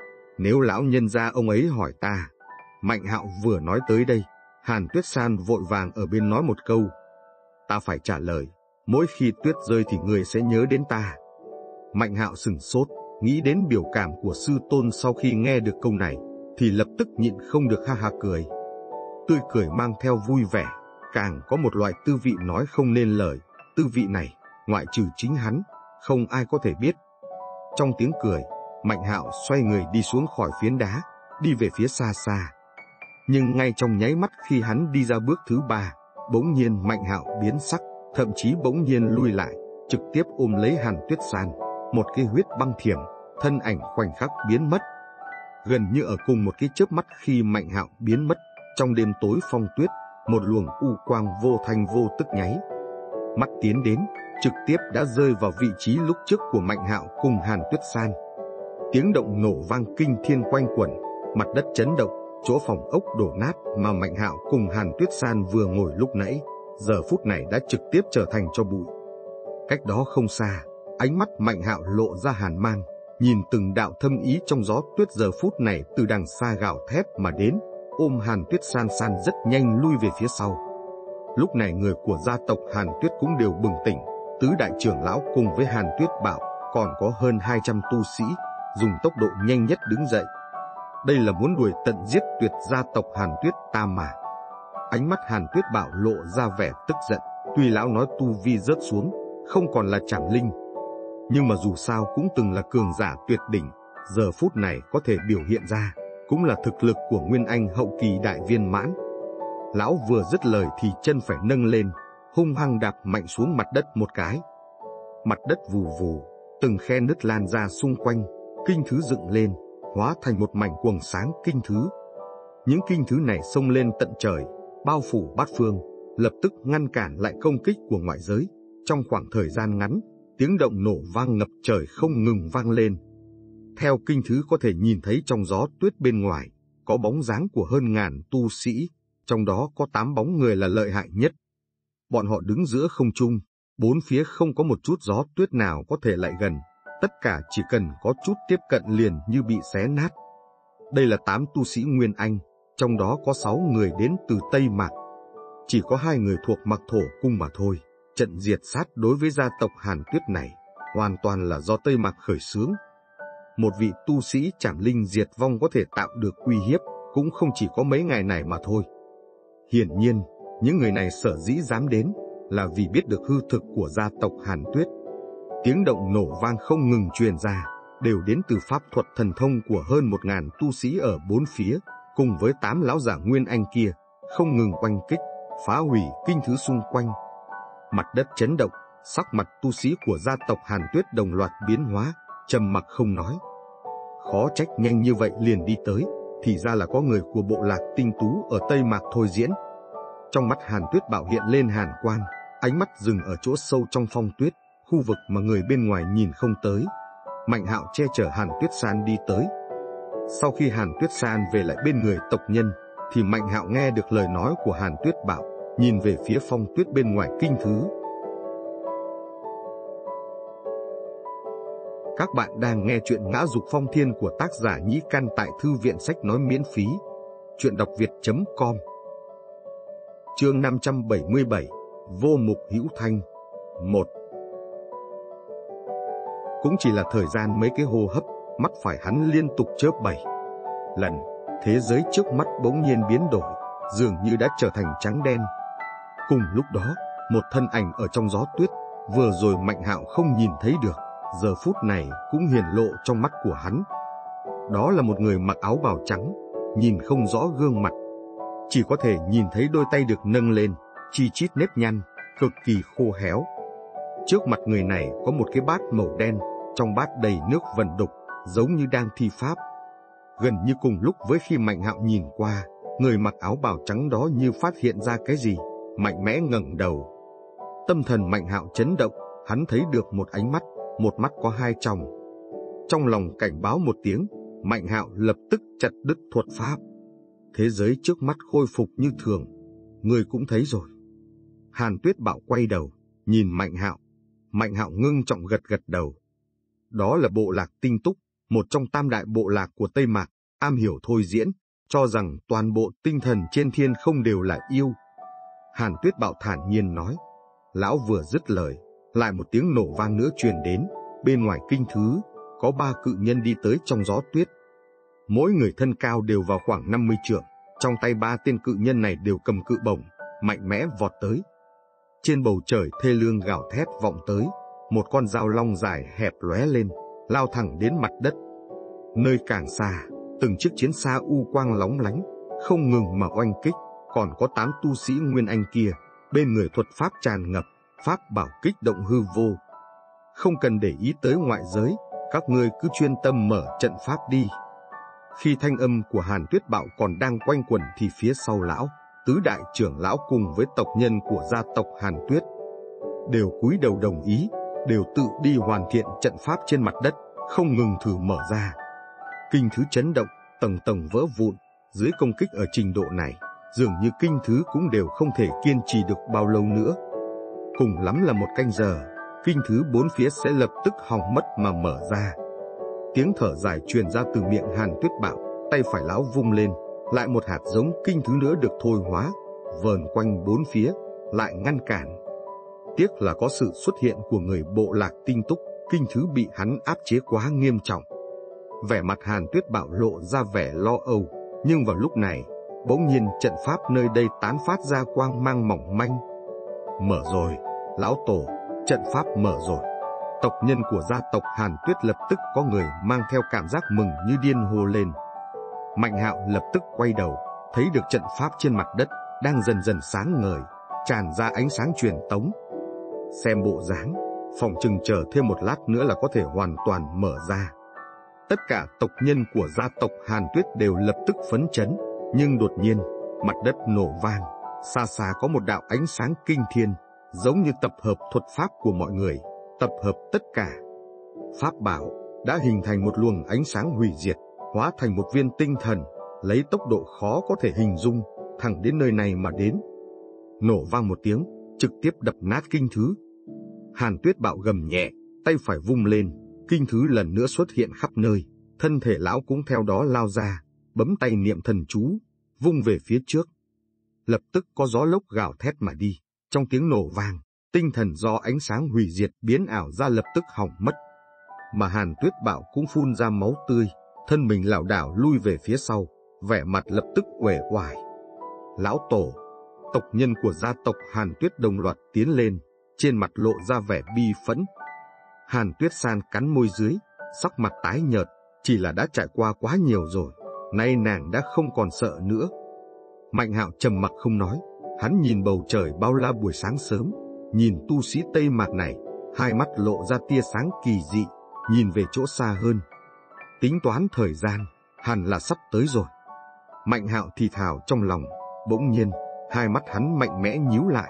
Nếu lão nhân gia ông ấy hỏi ta, Mạnh Hạo vừa nói tới đây, Hàn Tuyết San vội vàng ở bên nói một câu. Ta phải trả lời, mỗi khi tuyết rơi thì người sẽ nhớ đến ta. Mạnh Hạo sửng sốt, nghĩ đến biểu cảm của sư tôn sau khi nghe được câu này, thì lập tức nhịn không được ha ha cười. Tươi cười mang theo vui vẻ, càng có một loại tư vị nói không nên lời. Tư vị này, ngoại trừ chính hắn, không ai có thể biết. Trong tiếng cười, Mạnh Hạo xoay người đi xuống khỏi phiến đá, đi về phía xa xa. Nhưng ngay trong nháy mắt khi hắn đi ra bước thứ 3, bỗng nhiên Mạnh Hạo biến sắc, thậm chí bỗng nhiên lui lại, trực tiếp ôm lấy Hàn Tuyết San, một cái huyết băng thiểm, thân ảnh khoảnh khắc biến mất. Gần như ở cùng một cái chớp mắt khi Mạnh Hạo biến mất, trong đêm tối phong tuyết, một luồng u quang vô thanh vô tức nháy mắt tiến đến, trực tiếp đã rơi vào vị trí lúc trước của Mạnh Hạo cùng Hàn Tuyết San. Tiếng động nổ vang kinh thiên quanh quẩn, mặt đất chấn động, chỗ phòng ốc đổ nát mà Mạnh Hạo cùng Hàn Tuyết San vừa ngồi lúc nãy, giờ phút này đã trực tiếp trở thành tro bụi. Cách đó không xa, ánh mắt Mạnh Hạo lộ ra hàn mang, nhìn từng đạo thâm ý trong gió tuyết giờ phút này từ đằng xa gào thét mà đến, ôm Hàn Tuyết San rất nhanh lui về phía sau. Lúc này người của gia tộc Hàn Tuyết cũng đều bừng tỉnh, tứ đại trưởng lão cùng với Hàn Tuyết Bảo, còn có hơn 200 tu sĩ, dùng tốc độ nhanh nhất đứng dậy. Đây là muốn đuổi tận giết tuyệt gia tộc Hàn Tuyết ta mà. Ánh mắt Hàn Tuyết Bảo lộ ra vẻ tức giận, tuy lão nói tu vi rớt xuống, không còn là Trảm Linh, nhưng mà dù sao cũng từng là cường giả tuyệt đỉnh, giờ phút này có thể biểu hiện ra, cũng là thực lực của Nguyên Anh hậu kỳ đại viên mãn. Lão vừa dứt lời thì chân phải nâng lên, hung hăng đạp mạnh xuống mặt đất một cái. Mặt đất vù vù, từng khe nứt lan ra xung quanh, kinh thứ dựng lên, hóa thành một mảnh quầng sáng kinh thứ. Những kinh thứ này xông lên tận trời, bao phủ bát phương, lập tức ngăn cản lại công kích của ngoại giới. Trong khoảng thời gian ngắn, tiếng động nổ vang ngập trời không ngừng vang lên. Theo kinh thứ có thể nhìn thấy trong gió tuyết bên ngoài, có bóng dáng của hơn ngàn tu sĩ, trong đó có 8 bóng người là lợi hại nhất. Bọn họ đứng giữa không trung, bốn phía không có một chút gió tuyết nào có thể lại gần, tất cả chỉ cần có chút tiếp cận liền như bị xé nát. Đây là 8 tu sĩ Nguyên Anh, trong đó có 6 người đến từ Tây Mạc. Chỉ có 2 người thuộc Mạc Thổ Cung mà thôi. Trận diệt sát đối với gia tộc Hàn Tuyết này hoàn toàn là do Tây Mạc khởi xướng. Một vị tu sĩ Trảm Linh diệt vong có thể tạo được uy hiếp cũng không chỉ có mấy ngày này mà thôi. Hiển nhiên, những người này sở dĩ dám đến là vì biết được hư thực của gia tộc Hàn Tuyết. Tiếng động nổ vang không ngừng truyền ra, đều đến từ pháp thuật thần thông của hơn 1000 tu sĩ ở bốn phía, cùng với 8 lão giả Nguyên Anh kia, không ngừng oanh kích, phá hủy kinh thứ xung quanh. Mặt đất chấn động, sắc mặt tu sĩ của gia tộc Hàn Tuyết đồng loạt biến hóa, trầm mặc không nói. Khó trách nhanh như vậy liền đi tới, thì ra là có người của bộ lạc tinh tú ở Tây Mạc thôi diễn. Trong mắt Hàn Tuyết Bảo hiện lên hàn quang, ánh mắt dừng ở chỗ sâu trong phong tuyết, khu vực mà người bên ngoài nhìn không tới. Mạnh Hạo che chở Hàn Tuyết San đi tới. Sau khi Hàn Tuyết San về lại bên người tộc nhân, thì Mạnh Hạo nghe được lời nói của Hàn Tuyết Bảo, nhìn về phía phong tuyết bên ngoài kinh thứ. Các bạn đang nghe chuyện Ngã Dục Phong Thiên của tác giả Nhĩ Căn tại thư viện sách nói miễn phí. Chuyện đọc việt.com. Chương 577, Vô Mục Hữu Thanh 1. Cũng chỉ là thời gian mấy cái hô hấp, mắt phải hắn liên tục chớp 7 lần, thế giới trước mắt bỗng nhiên biến đổi, dường như đã trở thành trắng đen. Cùng lúc đó, một thân ảnh ở trong gió tuyết, vừa rồi Mạnh Hạo không nhìn thấy được, giờ phút này cũng hiển lộ trong mắt của hắn. Đó là một người mặc áo bào trắng, nhìn không rõ gương mặt, chỉ có thể nhìn thấy đôi tay được nâng lên, chi chít nếp nhăn, cực kỳ khô héo. Trước mặt người này có một cái bát màu đen, trong bát đầy nước vần đục, giống như đang thi pháp. Gần như cùng lúc với khi Mạnh Hạo nhìn qua, người mặc áo bào trắng đó như phát hiện ra cái gì, mạnh mẽ ngẩng đầu. Tâm thần Mạnh Hạo chấn động, hắn thấy được một ánh mắt, một mắt có 2 tròng. Trong lòng cảnh báo một tiếng, Mạnh Hạo lập tức chặt đứt thuật pháp. Thế giới trước mắt khôi phục như thường, người cũng thấy rồi. Hàn Tuyết Bảo quay đầu, nhìn Mạnh Hạo, Mạnh Hạo ngưng trọng gật gật đầu. Đó là bộ lạc Tinh Túc, một trong tam đại bộ lạc của Tây Mạc, am hiểu thôi diễn, cho rằng toàn bộ tinh thần trên thiên không đều là yêu. Hàn Tuyết Bạo thản nhiên nói. Lão vừa dứt lời, lại một tiếng nổ vang nữa truyền đến, bên ngoài kinh thứ, có 3 cự nhân đi tới trong gió tuyết. Mỗi người thân cao đều vào khoảng 50 trượng, trong tay 3 tên cự nhân này đều cầm cự bổng, mạnh mẽ vọt tới. Trên bầu trời thê lương gào thét vọng tới, một con dao long dài hẹp lóe lên, lao thẳng đến mặt đất. Nơi càng xa, từng chiếc chiến xa u quang lóng lánh, không ngừng mà oanh kích, còn có 8 tu sĩ Nguyên Anh kia, bên người thuật pháp tràn ngập, pháp bảo kích động hư vô. Không cần để ý tới ngoại giới, các ngươi cứ chuyên tâm mở trận pháp đi. Khi thanh âm của Hàn Tuyết Bạo còn đang quanh quẩn thì phía sau lão, tứ đại trưởng lão cùng với tộc nhân của gia tộc Hàn Tuyết đều cúi đầu đồng ý, đều tự đi hoàn thiện trận pháp trên mặt đất, không ngừng thử mở ra. Kinh thứ chấn động, tầng tầng vỡ vụn, dưới công kích ở trình độ này, dường như kinh thứ cũng đều không thể kiên trì được bao lâu nữa. Cùng lắm là 1 canh giờ, kinh thứ 4 phía sẽ lập tức hỏng mất mà mở ra. Tiếng thở dài truyền ra từ miệng Hàn Tuyết Bạo, tay phải lão vung lên, lại một hạt giống kinh thứ nữa được thôi hóa, vờn quanh 4 phía, lại ngăn cản. Tiếc là có sự xuất hiện của người bộ lạc Tinh Túc, kinh thứ bị hắn áp chế quá nghiêm trọng. Vẻ mặt Hàn Tuyết Bạo lộ ra vẻ lo âu, nhưng vào lúc này, bỗng nhiên trận pháp nơi đây tán phát ra quang mang mỏng manh. Mở rồi, lão tổ, trận pháp mở rồi. Tộc nhân của gia tộc Hàn Tuyết lập tức có người mang theo cảm giác mừng như điên hô lên. Mạnh Hạo lập tức quay đầu, thấy được trận pháp trên mặt đất đang dần dần sáng ngời, tràn ra ánh sáng truyền tống. Xem bộ dáng, phòng chừng chờ thêm một lát nữa là có thể hoàn toàn mở ra. Tất cả tộc nhân của gia tộc Hàn Tuyết đều lập tức phấn chấn, nhưng đột nhiên, mặt đất nổ vang, xa xa có một đạo ánh sáng kinh thiên, giống như tập hợp thuật pháp của mọi người, tập hợp tất cả pháp bảo, đã hình thành một luồng ánh sáng hủy diệt, hóa thành một viên tinh thần, lấy tốc độ khó có thể hình dung, thẳng đến nơi này mà đến. Nổ vang một tiếng, trực tiếp đập nát kinh thứ. Hàn Tuyết Bạo gầm nhẹ, tay phải vung lên, kinh thứ lần nữa xuất hiện khắp nơi, thân thể lão cũng theo đó lao ra, bấm tay niệm thần chú, vung về phía trước. Lập tức có gió lốc gào thét mà đi, trong tiếng nổ vang, tinh thần do ánh sáng hủy diệt biến ảo ra lập tức hỏng mất. Mà Hàn Tuyết Bạo cũng phun ra máu tươi, thân mình lảo đảo lui về phía sau, vẻ mặt lập tức uể oải. Lão tổ, tộc nhân của gia tộc Hàn Tuyết đồng loạt tiến lên, trên mặt lộ ra vẻ bi phẫn. Hàn Tuyết San cắn môi dưới, sắc mặt tái nhợt, chỉ là đã trải qua quá nhiều rồi, nay nàng đã không còn sợ nữa. Mạnh Hạo trầm mặc không nói, hắn nhìn bầu trời bao la buổi sáng sớm, nhìn tu sĩ Tây Mạc này, hai mắt lộ ra tia sáng kỳ dị, nhìn về chỗ xa hơn. Tính toán thời gian, hẳn là sắp tới rồi. Mạnh Hạo thì thào trong lòng, bỗng nhiên, hai mắt hắn mạnh mẽ nhíu lại.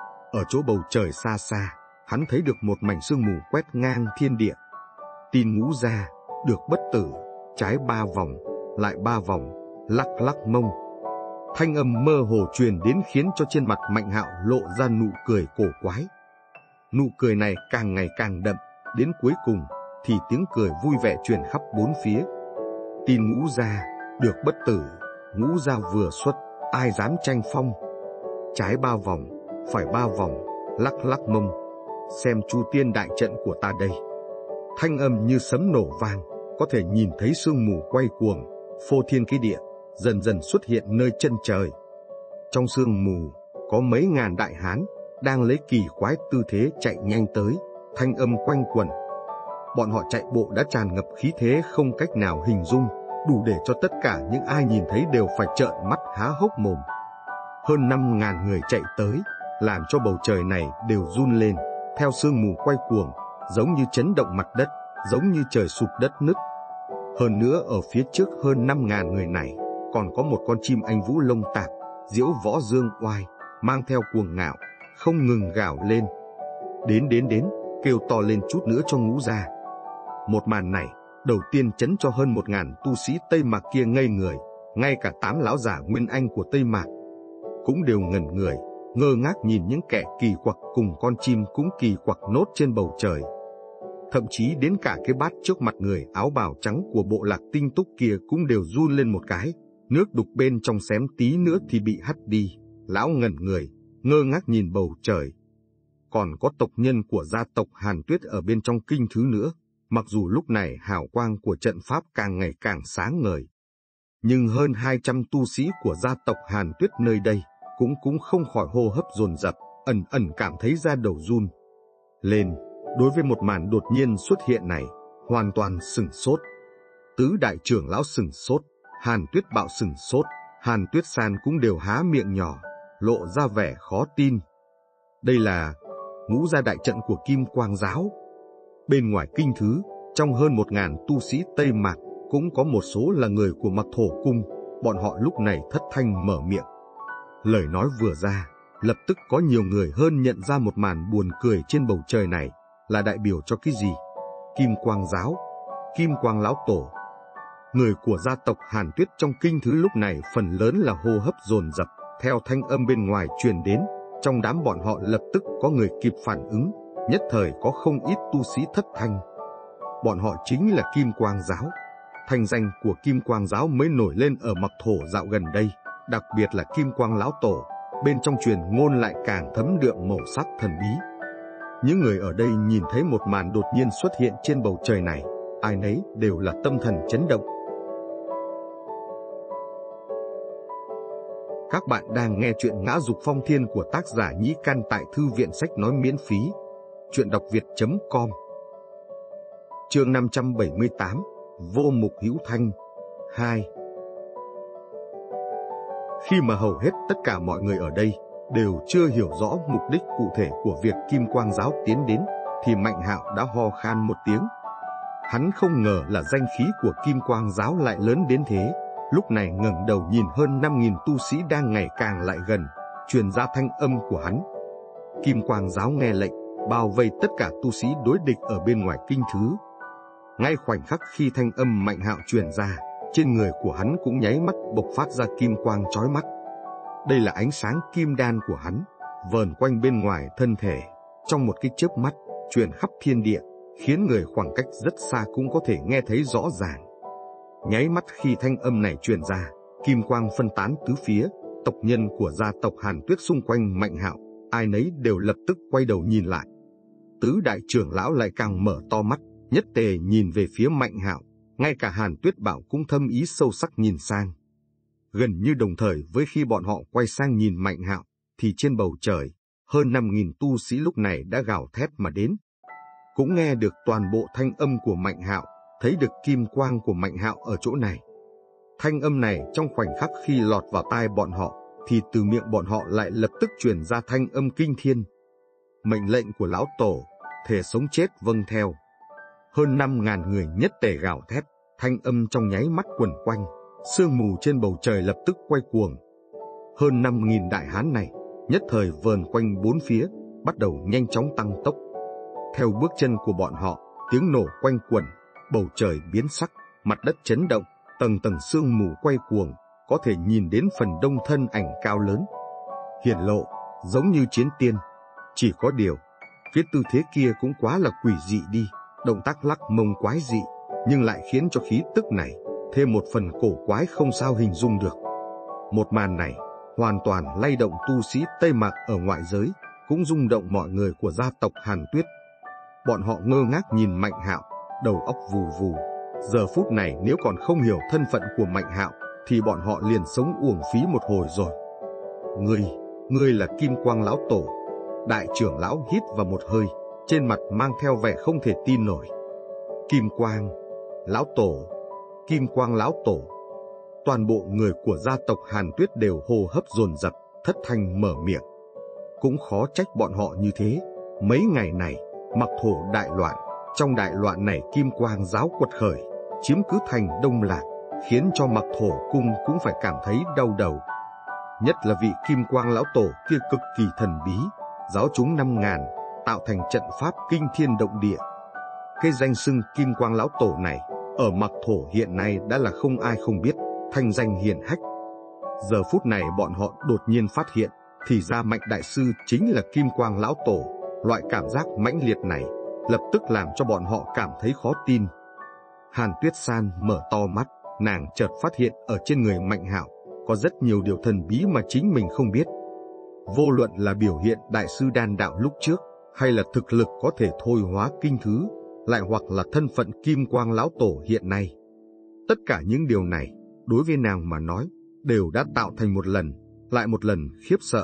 Ở chỗ bầu trời xa xa, hắn thấy được một mảnh sương mù quét ngang thiên địa. Tin ngũ ra, được bất tử, trái 3 vòng, lại 3 vòng, lắc lắc mông. Thanh âm mơ hồ truyền đến khiến cho trên mặt Mạnh Hạo lộ ra nụ cười cổ quái. Nụ cười này càng ngày càng đậm, đến cuối cùng thì tiếng cười vui vẻ truyền khắp 4 phía. Tin ngũ ra, được bất tử, ngũ ra vừa xuất, ai dám tranh phong. Trái 3 vòng, phải 3 vòng, lắc lắc mông. Xem Chu Tiên đại trận của ta đây. Thanh âm như sấm nổ vang, có thể nhìn thấy sương mù quay cuồng, phô thiên cái địa, dần dần xuất hiện nơi chân trời. Trong sương mù, có mấy ngàn đại hán, đang lấy kỳ quái tư thế chạy nhanh tới, thanh âm quanh quẩn. Bọn họ chạy bộ đã tràn ngập khí thế không cách nào hình dung, đủ để cho tất cả những ai nhìn thấy đều phải trợn mắt há hốc mồm. Hơn 5.000 người chạy tới, làm cho bầu trời này đều run lên, theo sương mù quay cuồng, giống như chấn động mặt đất, giống như trời sụp đất nứt. Hơn nữa ở phía trước hơn 5.000 người này, còn có một con chim anh vũ lông tạp, diễu võ dương oai, mang theo cuồng ngạo, không ngừng gào lên. Đến, kêu to lên chút nữa cho ngũ ra. Một màn này, đầu tiên chấn cho hơn 1.000 tu sĩ Tây Mạc kia ngây người, ngay cả 8 lão giả Nguyên Anh của Tây Mạc cũng đều ngẩn người, ngơ ngác nhìn những kẻ kỳ quặc cùng con chim cũng kỳ quặc nốt trên bầu trời. Thậm chí đến cả cái bát trước mặt người áo bào trắng của bộ lạc Tinh Túc kia cũng đều run lên một cái, nước đục bên trong xém tí nữa thì bị hắt đi. Lão ngẩn người, ngơ ngác nhìn bầu trời. Còn có tộc nhân của gia tộc Hàn Tuyết ở bên trong kinh thứ nữa, mặc dù lúc này hào quang của trận pháp càng ngày càng sáng ngời. Nhưng hơn 200 tu sĩ của gia tộc Hàn Tuyết nơi đây cũng không khỏi hô hấp dồn dập, ẩn cảm thấy da đầu run lên. Đối với một màn đột nhiên xuất hiện này, hoàn toàn sửng sốt. Tứ đại trưởng lão sửng sốt, Hàn Tuyết Bạo sửng sốt, Hàn Tuyết San cũng đều há miệng nhỏ, lộ ra vẻ khó tin. Đây là ngũ gia đại trận của Kim Quang giáo. Bên ngoài kinh thứ, trong hơn 1000 tu sĩ Tây Mạc, cũng có một số là người của Mặc Thổ cung, bọn họ lúc này thất thanh mở miệng. Lời nói vừa ra, lập tức có nhiều người hơn nhận ra một màn buồn cười trên bầu trời này là đại biểu cho cái gì? Kim Quang giáo, Kim Quang lão tổ. Người của gia tộc Hàn Tuyết trong kinh thứ lúc này phần lớn là hô hấp dồn dập, theo thanh âm bên ngoài truyền đến, trong đám bọn họ lập tức có người kịp phản ứng, nhất thời có không ít tu sĩ thất thanh. Bọn họ chính là Kim Quang giáo. Thanh danh của Kim Quang giáo mới nổi lên ở Mặc Thổ dạo gần đây, đặc biệt là Kim Quang lão tổ, bên trong truyền ngôn lại càng thấm đượm màu sắc thần bí. Những người ở đây nhìn thấy một màn đột nhiên xuất hiện trên bầu trời này, ai nấy đều là tâm thần chấn động. Các bạn đang nghe chuyện Ngã Dục Phong Thiên của tác giả Nhĩ Căn tại thư viện sách nói miễn phí, truyệnđọcviet.com. Chương 578, Vô Mục Hữu Thanh 2. Khi mà hầu hết tất cả mọi người ở đây đều chưa hiểu rõ mục đích cụ thể của việc Kim Quang giáo tiến đến, thì Mạnh Hạo đã ho khan một tiếng. Hắn không ngờ là danh khí của Kim Quang giáo lại lớn đến thế. Lúc này ngẩng đầu nhìn hơn 5000 tu sĩ đang ngày càng lại gần, truyền ra thanh âm của hắn. Kim Quang giáo nghe lệnh, bao vây tất cả tu sĩ đối địch ở bên ngoài kinh thứ. Ngay khoảnh khắc khi thanh âm Mạnh Hạo truyền ra, trên người của hắn cũng nháy mắt bộc phát ra kim quang chói mắt. Đây là ánh sáng kim đan của hắn, vờn quanh bên ngoài thân thể, trong một cái chớp mắt, truyền khắp thiên địa, khiến người khoảng cách rất xa cũng có thể nghe thấy rõ ràng. Nháy mắt khi thanh âm này truyền ra, kim quang phân tán tứ phía, tộc nhân của gia tộc Hàn Tuyết xung quanh Mạnh Hạo, ai nấy đều lập tức quay đầu nhìn lại. Tứ đại trưởng lão lại càng mở to mắt, nhất tề nhìn về phía Mạnh Hạo, ngay cả Hàn Tuyết Bảo cũng thâm ý sâu sắc nhìn sang. Gần như đồng thời với khi bọn họ quay sang nhìn Mạnh Hạo, thì trên bầu trời, hơn 5000 tu sĩ lúc này đã gào thét mà đến. Cũng nghe được toàn bộ thanh âm của Mạnh Hạo, thấy được kim quang của Mạnh Hạo ở chỗ này. Thanh âm này trong khoảnh khắc khi lọt vào tai bọn họ, thì từ miệng bọn họ lại lập tức truyền ra thanh âm kinh thiên. Mệnh lệnh của lão tổ, thể sống chết vâng theo. Hơn 5000 người nhất tề gào thét, thanh âm trong nháy mắt quẩn quanh, sương mù trên bầu trời lập tức quay cuồng. Hơn 5000 đại hán này, nhất thời vờn quanh bốn phía, bắt đầu nhanh chóng tăng tốc. Theo bước chân của bọn họ, tiếng nổ quanh quẩn, bầu trời biến sắc, mặt đất chấn động, tầng tầng sương mù quay cuồng, có thể nhìn đến phần đông thân ảnh cao lớn, hiển lộ, giống như chiến tiên. Chỉ có điều, cái tư thế kia cũng quá là quỷ dị đi, động tác lắc mông quái dị, nhưng lại khiến cho khí tức này thêm một phần cổ quái không sao hình dung được. Một màn này hoàn toàn lay động tu sĩ Tây Mạc ở ngoại giới, cũng rung động mọi người của gia tộc Hàn Tuyết. Bọn họ ngơ ngác nhìn Mạnh Hạo, đầu óc vù vù. Giờ phút này nếu còn không hiểu thân phận của Mạnh Hạo, thì bọn họ liền sống uổng phí một hồi rồi. Ngươi là Kim Quang lão tổ. Đại trưởng lão hít vào một hơi, trên mặt mang theo vẻ không thể tin nổi. Kim Quang lão tổ, Kim Quang lão tổ. Toàn bộ người của gia tộc Hàn Tuyết đều hô hấp dồn dập, thất thanh mở miệng. Cũng khó trách bọn họ như thế. Mấy ngày này, Mặc Thổ đại loạn, trong đại loạn này Kim Quang giáo quật khởi, chiếm cứ thành Đông Lạc, khiến cho Mặc Thổ cung cũng phải cảm thấy đau đầu. Nhất là vị Kim Quang lão tổ kia cực kỳ thần bí, giáo chúng 5000, tạo thành trận pháp kinh thiên động địa. Cái danh xưng Kim Quang lão tổ này, ở Mặc Thổ hiện nay đã là không ai không biết, thanh danh hiển hách. Giờ phút này bọn họ đột nhiên phát hiện, thì ra Mạnh đại sư chính là Kim Quang lão tổ. Loại cảm giác mãnh liệt này lập tức làm cho bọn họ cảm thấy khó tin. Hàn Tuyết San mở to mắt, nàng chợt phát hiện ở trên người Mạnh Hạo có rất nhiều điều thần bí mà chính mình không biết. Vô luận là biểu hiện đại sư đan đạo lúc trước, hay là thực lực có thể thôi hóa kinh thứ, lại hoặc là thân phận Kim Quang lão tổ hiện nay. Tất cả những điều này, đối với nàng mà nói, đều đã tạo thành một lần, lại một lần khiếp sợ.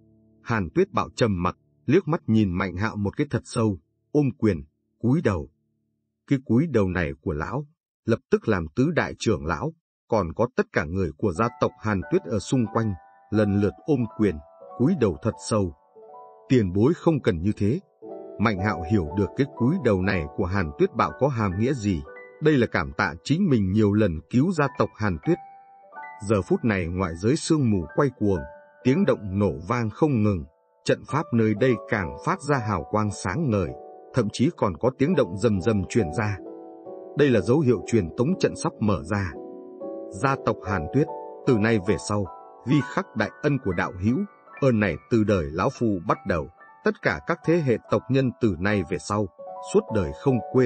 Hàn Tuyết Bảo trầm mặc, liếc mắt nhìn Mạnh Hạo một cái thật sâu, ôm quyền, cúi đầu. Cái cúi đầu này của lão, lập tức làm tứ đại trưởng lão, còn có tất cả người của gia tộc Hàn Tuyết ở xung quanh, lần lượt ôm quyền, cúi đầu thật sâu. Tiền bối không cần như thế. Mạnh Hạo hiểu được cái cúi đầu này của Hàn Tuyết Bảo có hàm nghĩa gì. Đây là cảm tạ chính mình nhiều lần cứu gia tộc Hàn Tuyết. Giờ phút này ngoại giới sương mù quay cuồng, tiếng động nổ vang không ngừng, trận pháp nơi đây càng phát ra hào quang sáng ngời, thậm chí còn có tiếng động rầm rầm truyền ra. Đây là dấu hiệu truyền tống trận sắp mở ra. Gia tộc Hàn Tuyết, từ nay về sau, ghi khắc đại ân của đạo hữu, ơn này từ đời lão phu bắt đầu, tất cả các thế hệ tộc nhân từ nay về sau, suốt đời không quên.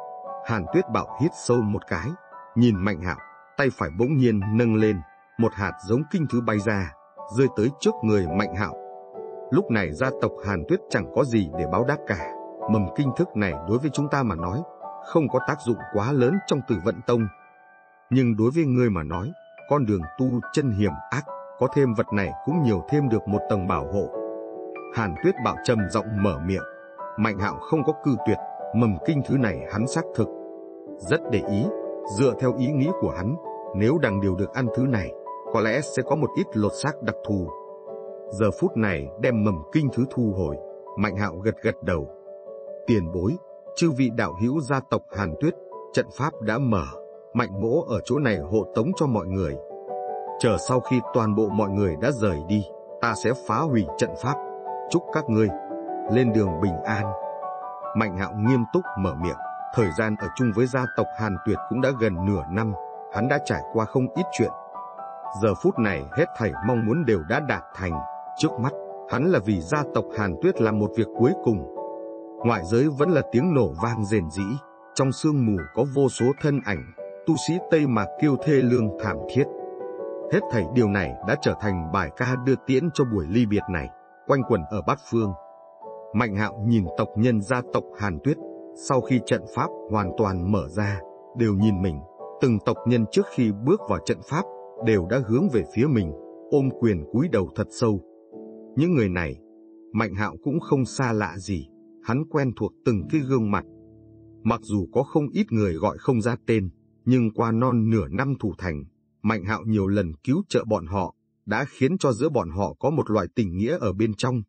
Hàn Tuyết Bảo hít sâu một cái, nhìn Mạnh Hạo, tay phải bỗng nhiên nâng lên, một hạt giống kinh thứ bay ra, rơi tới trước người Mạnh Hạo. Lúc này gia tộc Hàn Tuyết chẳng có gì để báo đáp cả. Mầm kinh thức này đối với chúng ta mà nói, không có tác dụng quá lớn trong Tử Vận Tông. Nhưng đối với ngươi mà nói, con đường tu chân hiểm ác, có thêm vật này cũng nhiều thêm được một tầng bảo hộ. Hàn Tuyết Bảo trầm giọng mở miệng. Mạnh Hạo không có cự tuyệt, mầm kinh thứ này hắn xác thực rất để ý. Dựa theo ý nghĩ của hắn, nếu đằng điều được ăn thứ này, có lẽ sẽ có một ít lột xác đặc thù. Giờ phút này đem mầm kinh thứ thu hồi, Mạnh Hạo gật gật đầu. Tiền bối, chư vị đạo hữu gia tộc Hàn Tuyết, trận pháp đã mở, Mạnh mỗ ở chỗ này hộ tống cho mọi người. Chờ sau khi toàn bộ mọi người đã rời đi, ta sẽ phá hủy trận pháp. Chúc các ngươi lên đường bình an. Mạnh Hạo nghiêm túc mở miệng. Thời gian ở chung với gia tộc Hàn Tuyết cũng đã gần nửa năm, hắn đã trải qua không ít chuyện. Giờ phút này hết thảy mong muốn đều đã đạt thành. Trước mắt, hắn là vì gia tộc Hàn Tuyết làm một việc cuối cùng. Ngoại giới vẫn là tiếng nổ vang rền rĩ, trong sương mù có vô số thân ảnh, tu sĩ Tây Mạc kêu thê lương thảm thiết. Hết thảy điều này đã trở thành bài ca đưa tiễn cho buổi ly biệt này, quanh quẩn ở bát phương. Mạnh Hạo nhìn tộc nhân gia tộc Hàn Tuyết, sau khi trận pháp hoàn toàn mở ra, đều nhìn mình. Từng tộc nhân trước khi bước vào trận pháp đều đã hướng về phía mình, ôm quyền cúi đầu thật sâu. Những người này, Mạnh Hạo cũng không xa lạ gì, hắn quen thuộc từng cái gương mặt. Mặc dù có không ít người gọi không ra tên, nhưng qua non nửa năm thủ thành, Mạnh Hạo nhiều lần cứu trợ bọn họ, đã khiến cho giữa bọn họ có một loại tình nghĩa ở bên trong.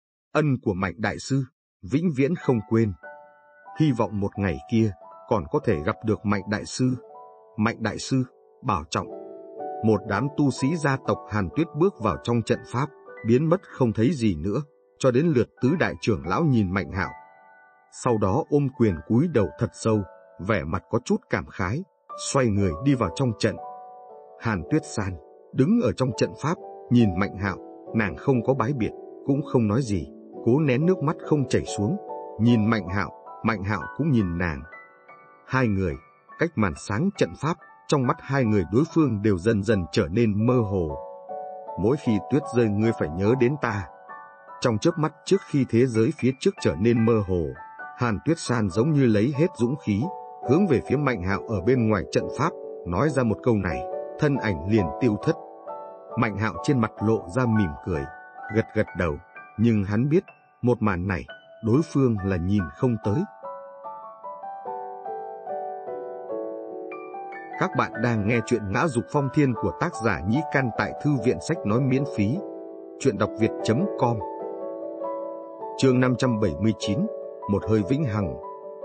Ân của Mạnh đại sư, vĩnh viễn không quên. Hy vọng một ngày kia, còn có thể gặp được Mạnh đại sư. Mạnh đại sư, bảo trọng. Một đám tu sĩ gia tộc Hàn Tuyết bước vào trong trận pháp, biến mất không thấy gì nữa, cho đến lượt tứ đại trưởng lão nhìn Mạnh Hạo. Sau đó ôm quyền cúi đầu thật sâu, vẻ mặt có chút cảm khái, xoay người đi vào trong trận. Hàn Tuyết San đứng ở trong trận pháp, nhìn Mạnh Hạo, nàng không có bái biệt, cũng không nói gì, cố nén nước mắt không chảy xuống, nhìn Mạnh Hạo cũng nhìn nàng. Hai người, cách màn sáng trận pháp, trong mắt hai người đối phương đều dần dần trở nên mơ hồ. Mỗi khi tuyết rơi ngươi phải nhớ đến ta. Trong chớp mắt trước khi thế giới phía trước trở nên mơ hồ, Hàn Tuyết San giống như lấy hết dũng khí, hướng về phía Mạnh Hạo ở bên ngoài trận pháp, nói ra một câu này, thân ảnh liền tiêu thất. Mạnh Hạo trên mặt lộ ra mỉm cười, gật gật đầu, nhưng hắn biết, một màn này, đối phương là nhìn không tới. Các bạn đang nghe chuyện Ngã Dục Phong Thiên của tác giả Nhĩ Căn tại Thư viện Sách Nói miễn phí. Chuyện đọc việt.com. Chương 579, một hơi vĩnh hằng.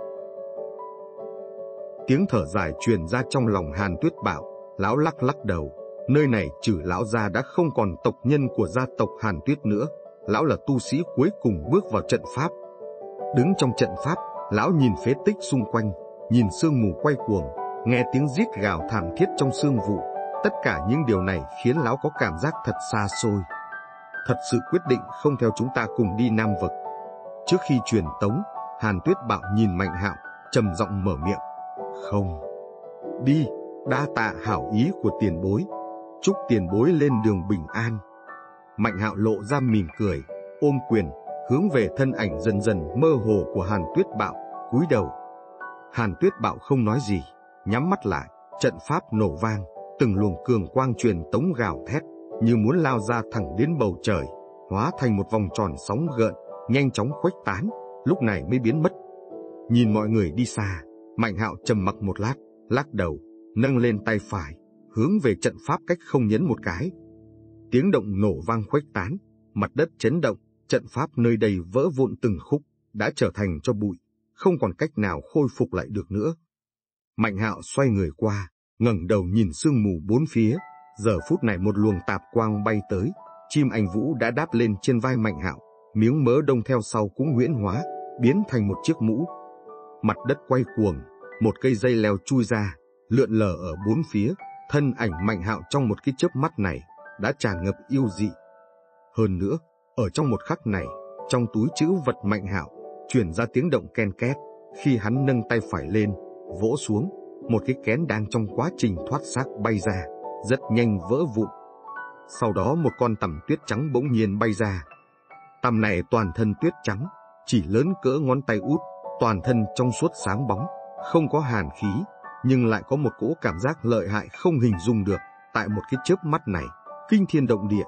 Tiếng thở dài truyền ra trong lòng Hàn Tuyết Bảo, lão lắc lắc đầu, nơi này trừ lão gia đã không còn tộc nhân của gia tộc Hàn Tuyết nữa, lão là tu sĩ cuối cùng bước vào trận pháp. Đứng trong trận pháp, lão nhìn phế tích xung quanh, nhìn sương mù quay cuồng, nghe tiếng rít gào thảm thiết trong sương vụ, tất cả những điều này khiến lão có cảm giác thật xa xôi. thật sự quyết định không theo chúng ta cùng đi Nam Vực. Trước khi truyền tống, Hàn Tuyết Bạo nhìn Mạnh Hạo, trầm giọng mở miệng. Không. Đi, đa tạ hảo ý của tiền bối. Chúc tiền bối lên đường bình an. Mạnh Hạo lộ ra mỉm cười, ôm quyền, hướng về thân ảnh dần dần mơ hồ của Hàn Tuyết Bạo, cúi đầu. Hàn Tuyết Bạo không nói gì, nhắm mắt lại, trận pháp nổ vang, từng luồng cường quang truyền tống gào thét, như muốn lao ra thẳng đến bầu trời, hóa thành một vòng tròn sóng gợn, nhanh chóng khuếch tán, lúc này mới biến mất. Nhìn mọi người đi xa, Mạnh Hạo trầm mặc một lát, lắc đầu, nâng lên tay phải, hướng về trận pháp cách không nhấn một cái. Tiếng động nổ vang khuếch tán, mặt đất chấn động, trận pháp nơi đây vỡ vụn từng khúc, đã trở thành tro bụi, không còn cách nào khôi phục lại được nữa. Mạnh Hạo xoay người qua, ngẩng đầu nhìn sương mù bốn phía, giờ phút này một luồng tạp quang bay tới, chim anh vũ đã đáp lên trên vai Mạnh Hạo, miếng mỡ đông theo sau cũng huyễn hóa, biến thành một chiếc mũ. Mặt đất quay cuồng, một cây dây leo chui ra, lượn lờ ở bốn phía, thân ảnh Mạnh Hạo trong một cái chớp mắt này đã tràn ngập yêu dị. Hơn nữa, ở trong một khắc này, trong túi trữ vật Mạnh Hạo truyền ra tiếng động ken két, khi hắn nâng tay phải lên, vỗ xuống, một cái kén đang trong quá trình thoát xác bay ra, rất nhanh vỡ vụn. Sau đó một con tằm tuyết trắng bỗng nhiên bay ra. Tằm này toàn thân tuyết trắng, chỉ lớn cỡ ngón tay út, toàn thân trong suốt sáng bóng, không có hàn khí, nhưng lại có một cỗ cảm giác lợi hại không hình dung được. Tại một cái chớp mắt này, kinh thiên động địa.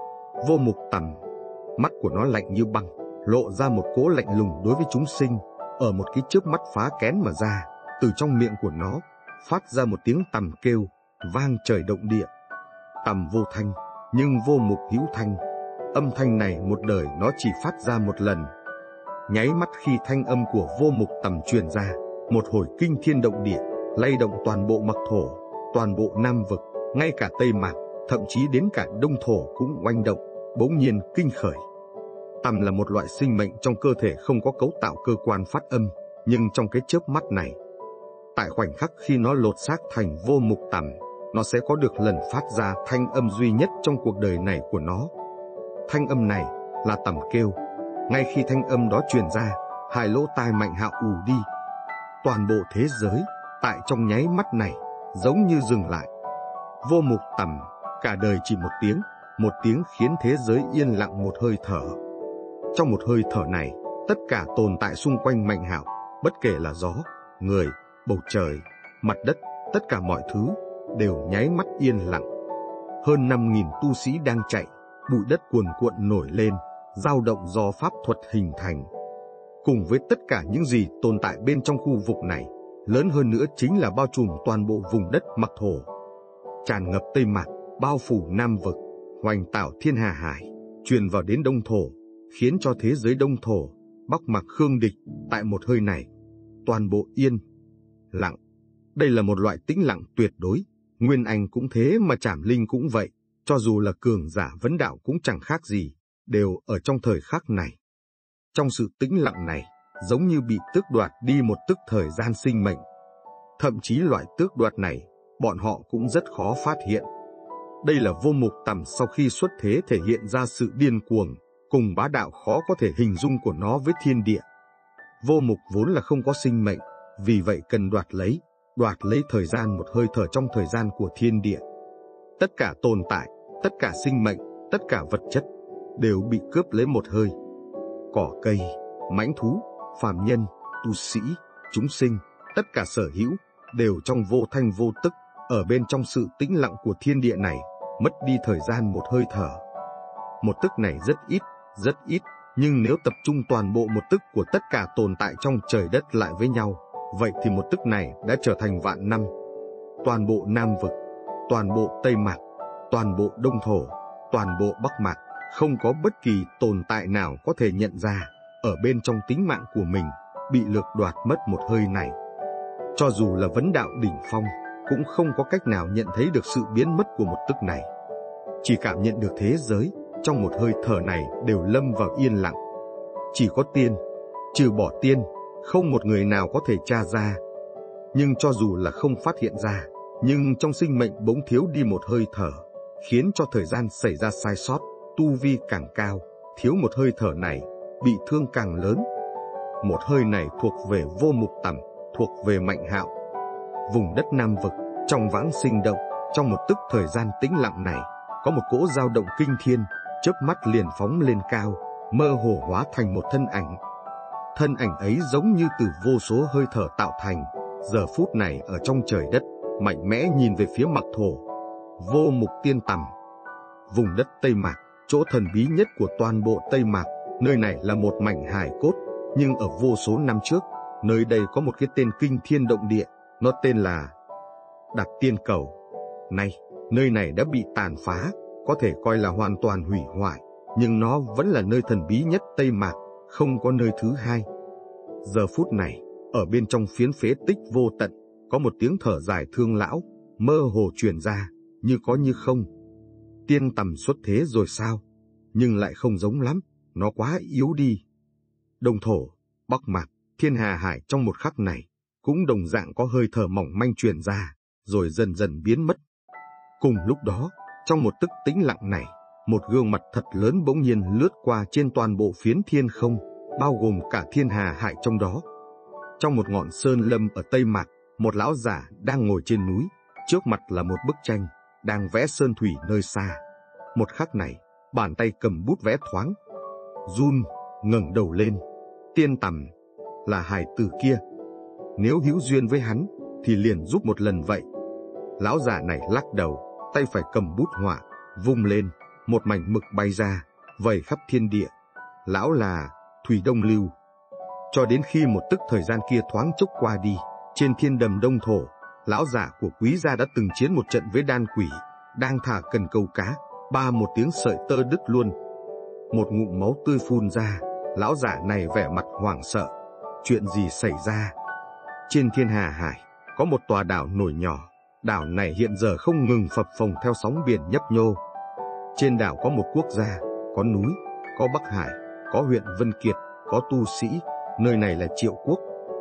Vô Mục Tằm, mắt của nó lạnh như băng, lộ ra một cỗ lạnh lùng đối với chúng sinh. Ở một cái chớp mắt phá kén mà ra, từ trong miệng của nó phát ra một tiếng tằm kêu vang trời động địa. Tằm vô thanh, nhưng vô mục hữu thanh. Âm thanh này một đời nó chỉ phát ra một lần. Nháy mắt khi thanh âm của Vô Mục Tằm truyền ra, một hồi kinh thiên động địa, lay động toàn bộ Mặc Thổ, toàn bộ Nam Vực, ngay cả Tây Mạc, thậm chí đến cả Đông Thổ cũng oanh động, bỗng nhiên kinh khởi. Tằm là một loại sinh mệnh trong cơ thể không có cấu tạo cơ quan phát âm, nhưng trong cái chớp mắt này, tại khoảnh khắc khi nó lột xác thành Vô Mục Tằm, nó sẽ có được lần phát ra thanh âm duy nhất trong cuộc đời này của nó. Thanh âm này là tằm kêu. Ngay khi thanh âm đó truyền ra, hai lỗ tai Mạnh Hạo ù đi. Toàn bộ thế giới, tại trong nháy mắt này, giống như dừng lại. Vô Mục Tằm, cả đời chỉ một tiếng khiến thế giới yên lặng một hơi thở. Trong một hơi thở này, tất cả tồn tại xung quanh Mạnh Hạo, bất kể là gió, người, bầu trời, mặt đất, tất cả mọi thứ, đều nháy mắt yên lặng. Hơn 5.000 tu sĩ đang chạy, bụi đất cuồn cuộn nổi lên, dao động do pháp thuật hình thành. Cùng với tất cả những gì tồn tại bên trong khu vực này, lớn hơn nữa chính là bao trùm toàn bộ vùng đất Mặc Thổ. Tràn ngập Tây Mạc, bao phủ Nam Vực, hoành tảo thiên hà hải, truyền vào đến Đông Thổ, khiến cho thế giới Đông Thổ, Bắc Mạc Khương Địch, tại một hơi này, toàn bộ yên lặng. Đây là một loại tĩnh lặng tuyệt đối, Nguyên Anh cũng thế mà Trảm Linh cũng vậy, cho dù là cường giả vấn đạo cũng chẳng khác gì, đều ở trong thời khắc này. Trong sự tĩnh lặng này, giống như bị tước đoạt đi một tức thời gian sinh mệnh. Thậm chí loại tước đoạt này, bọn họ cũng rất khó phát hiện. Đây là Vô Mục Tằm sau khi xuất thế thể hiện ra sự điên cuồng, cùng bá đạo khó có thể hình dung của nó với thiên địa. Vô Mục vốn là không có sinh mệnh, vì vậy cần đoạt lấy thời gian một hơi thở trong thời gian của thiên địa. Tất cả tồn tại, tất cả sinh mệnh, tất cả vật chất, đều bị cướp lấy một hơi. Cỏ cây, mãnh thú, phàm nhân, tu sĩ, chúng sinh, tất cả sở hữu, đều trong vô thanh vô tức, ở bên trong sự tĩnh lặng của thiên địa này, mất đi thời gian một hơi thở. Một tức này rất ít, nhưng nếu tập trung toàn bộ một tức của tất cả tồn tại trong trời đất lại với nhau, vậy thì một tức này đã trở thành vạn năm. Toàn bộ Nam Vực, toàn bộ Tây Mạc, toàn bộ Đông Thổ, toàn bộ Bắc Mạc, không có bất kỳ tồn tại nào có thể nhận ra, ở bên trong tính mạng của mình, bị lược đoạt mất một hơi này. Cho dù là vấn đạo đỉnh phong, cũng không có cách nào nhận thấy được sự biến mất của một tức này. Chỉ cảm nhận được thế giới, trong một hơi thở này đều lâm vào yên lặng. Chỉ có tiên, trừ bỏ tiên, không một người nào có thể tra ra. Nhưng cho dù là không phát hiện ra, nhưng trong sinh mệnh bỗng thiếu đi một hơi thở, khiến cho thời gian xảy ra sai sót, tu vi càng cao, thiếu một hơi thở này, bị thương càng lớn. Một hơi này thuộc về Vô Mục Tầm, thuộc về Mạnh Hạo. Vùng đất Nam Vực, trong vãng sinh động, trong một tức thời gian tĩnh lặng này, có một cỗ dao động kinh thiên, chớp mắt liền phóng lên cao, mơ hồ hóa thành một thân ảnh. Thân ảnh ấy giống như từ vô số hơi thở tạo thành, giờ phút này ở trong trời đất, mạnh mẽ nhìn về phía Mạc Thổ. Vô Mục Tiên Tầm. Vùng đất Tây Mạc, chỗ thần bí nhất của toàn bộ Tây Mạc, nơi này là một mảnh hài cốt, nhưng ở vô số năm trước, nơi đây có một cái tên kinh thiên động địa, nó tên là Đạp Tiên Cầu. Nay, nơi này đã bị tàn phá, có thể coi là hoàn toàn hủy hoại, nhưng nó vẫn là nơi thần bí nhất Tây Mạc, không có nơi thứ hai. Giờ phút này, ở bên trong phiến phế tích vô tận, có một tiếng thở dài thương lão, mơ hồ truyền ra, như có như không. Tiên Tầm xuất thế rồi sao? Nhưng lại không giống lắm, nó quá yếu đi. Đông Thổ, Bắc Mạc, Thiên Hà Hải trong một khắc này, cũng đồng dạng có hơi thở mỏng manh truyền ra, rồi dần dần biến mất. Cùng lúc đó, trong một tức tĩnh lặng này, một gương mặt thật lớn bỗng nhiên lướt qua trên toàn bộ phiến thiên không, bao gồm cả Thiên Hà Hải trong đó. Trong một ngọn sơn lâm ở Tây Mạc, một lão giả đang ngồi trên núi, trước mặt là một bức tranh, đang vẽ sơn thủy nơi xa. Một khắc này, bàn tay cầm bút vẽ thoáng run, ngẩng đầu lên. Tiên Tầm là hài tử kia, nếu hữu duyên với hắn thì liền giúp một lần vậy. Lão giả này lắc đầu, tay phải cầm bút họa, vung lên, một mảnh mực bay ra, vẩy khắp thiên địa. Lão là Thủy Đông Lưu. Cho đến khi một tức thời gian kia thoáng chốc qua đi, trên thiên đầm Đông Thổ, lão giả của Quý gia đã từng chiến một trận với đan quỷ, đang thả cần câu cá, ba một tiếng sợi tơ đứt luôn. Một ngụm máu tươi phun ra, lão giả này vẻ mặt hoảng sợ. Chuyện gì xảy ra? Trên Thiên Hà Hải, có một tòa đảo nổi nhỏ, đảo này hiện giờ không ngừng phập phồng theo sóng biển nhấp nhô. Trên đảo có một quốc gia, có núi, có Bắc Hải, có huyện Vân Kiệt, có tu sĩ, nơi này là Triệu Quốc.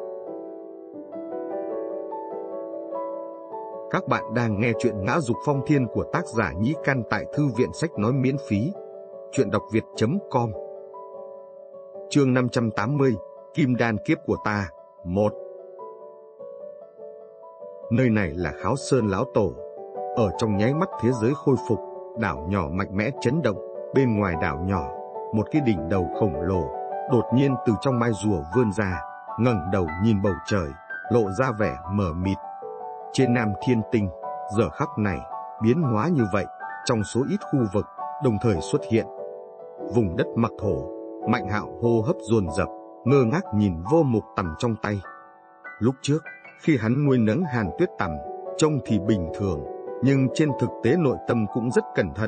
Các bạn đang nghe chuyện Ngã Dục Phong Thiên của tác giả Nhĩ Căn tại Thư viện Sách Nói miễn phí. Chuyện đọc việt.com. Chương 580, Kim Đan Kiếp của ta, 1. Nơi này là Kháo Sơn Lão Tổ. Ở trong nháy mắt thế giới khôi phục, đảo nhỏ mạnh mẽ chấn động. Bên ngoài đảo nhỏ, một cái đỉnh đầu khổng lồ đột nhiên từ trong mai rùa vươn ra, ngẩng đầu nhìn bầu trời, lộ ra vẻ mờ mịt. Trên Nam Thiên Tinh, giờ khắc này, biến hóa như vậy, trong số ít khu vực, đồng thời xuất hiện. Vùng đất Mạc Thổ, Mạnh Hạo hô hấp dồn dập, ngơ ngác nhìn Vô Mục Tầm trong tay. Lúc trước, khi hắn nuôi nấng Hàn Tuyết Tầm, trông thì bình thường, nhưng trên thực tế nội tâm cũng rất cẩn thận.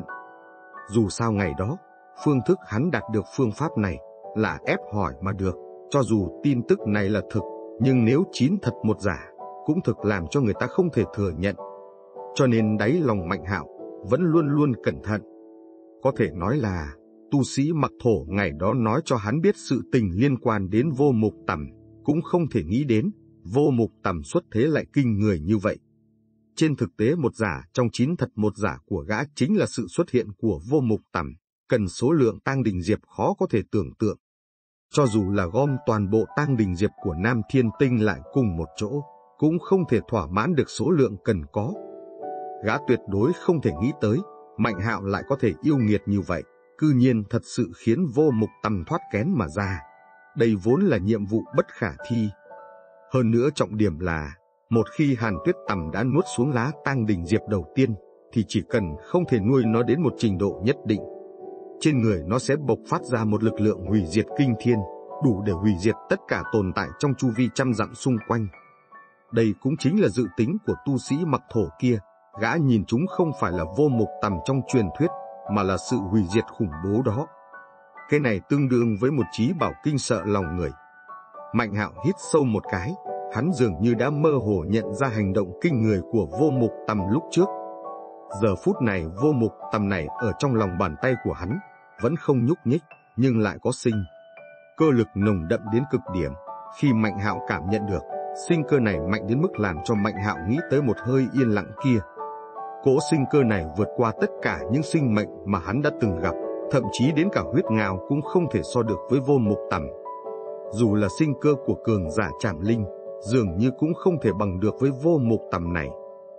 Dù sao ngày đó, phương thức hắn đạt được phương pháp này là ép hỏi mà được, cho dù tin tức này là thực, nhưng nếu chín thật một giả, cũng thực làm cho người ta không thể thừa nhận. Cho nên đáy lòng Mạnh Hạo vẫn luôn luôn cẩn thận. Có thể nói là tu sĩ Mạc Thổ ngày đó nói cho hắn biết sự tình liên quan đến Vô Mục Tầm, cũng không thể nghĩ đến Vô Mục Tầm xuất thế lại kinh người như vậy. Trên thực tế một giả trong chín thật một giả của gã chính là sự xuất hiện của Vô Mục Tầm, cần số lượng tang đình diệp khó có thể tưởng tượng. Cho dù là gom toàn bộ tang đình diệp của Nam Thiên Tinh lại cùng một chỗ, cũng không thể thỏa mãn được số lượng cần có. Gã tuyệt đối không thể nghĩ tới, Mạnh Hạo lại có thể yêu nghiệt như vậy, cư nhiên thật sự khiến Vô Mục Tầm thoát kén mà ra. Đây vốn là nhiệm vụ bất khả thi. Hơn nữa trọng điểm là, một khi Hàn Tuyết Tầm đã nuốt xuống lá tang đình diệp đầu tiên, thì chỉ cần không thể nuôi nó đến một trình độ nhất định, trên người nó sẽ bộc phát ra một lực lượng hủy diệt kinh thiên, đủ để hủy diệt tất cả tồn tại trong chu vi trăm dặm xung quanh. Đây cũng chính là dự tính của tu sĩ Mạc Thổ kia, gã nhìn chúng không phải là Vô Mục Tầm trong truyền thuyết, mà là sự hủy diệt khủng bố đó. Cái này tương đương với một trí bảo kinh sợ lòng người. Mạnh Hạo hít sâu một cái, hắn dường như đã mơ hồ nhận ra hành động kinh người của Vô Mục Tầm lúc trước. Giờ phút này Vô Mục Tầm này ở trong lòng bàn tay của hắn, vẫn không nhúc nhích, nhưng lại có sinh cơ lực nồng đậm đến cực điểm. Khi Mạnh Hạo cảm nhận được, sinh cơ này mạnh đến mức làm cho Mạnh Hạo nghĩ tới một hơi yên lặng kia. Cỗ sinh cơ này vượt qua tất cả những sinh mệnh mà hắn đã từng gặp, thậm chí đến cả huyết ngao cũng không thể so được với Vô Mục Tầm. Dù là sinh cơ của cường giả Trảm Linh, dường như cũng không thể bằng được với Vô Mục Tầm này.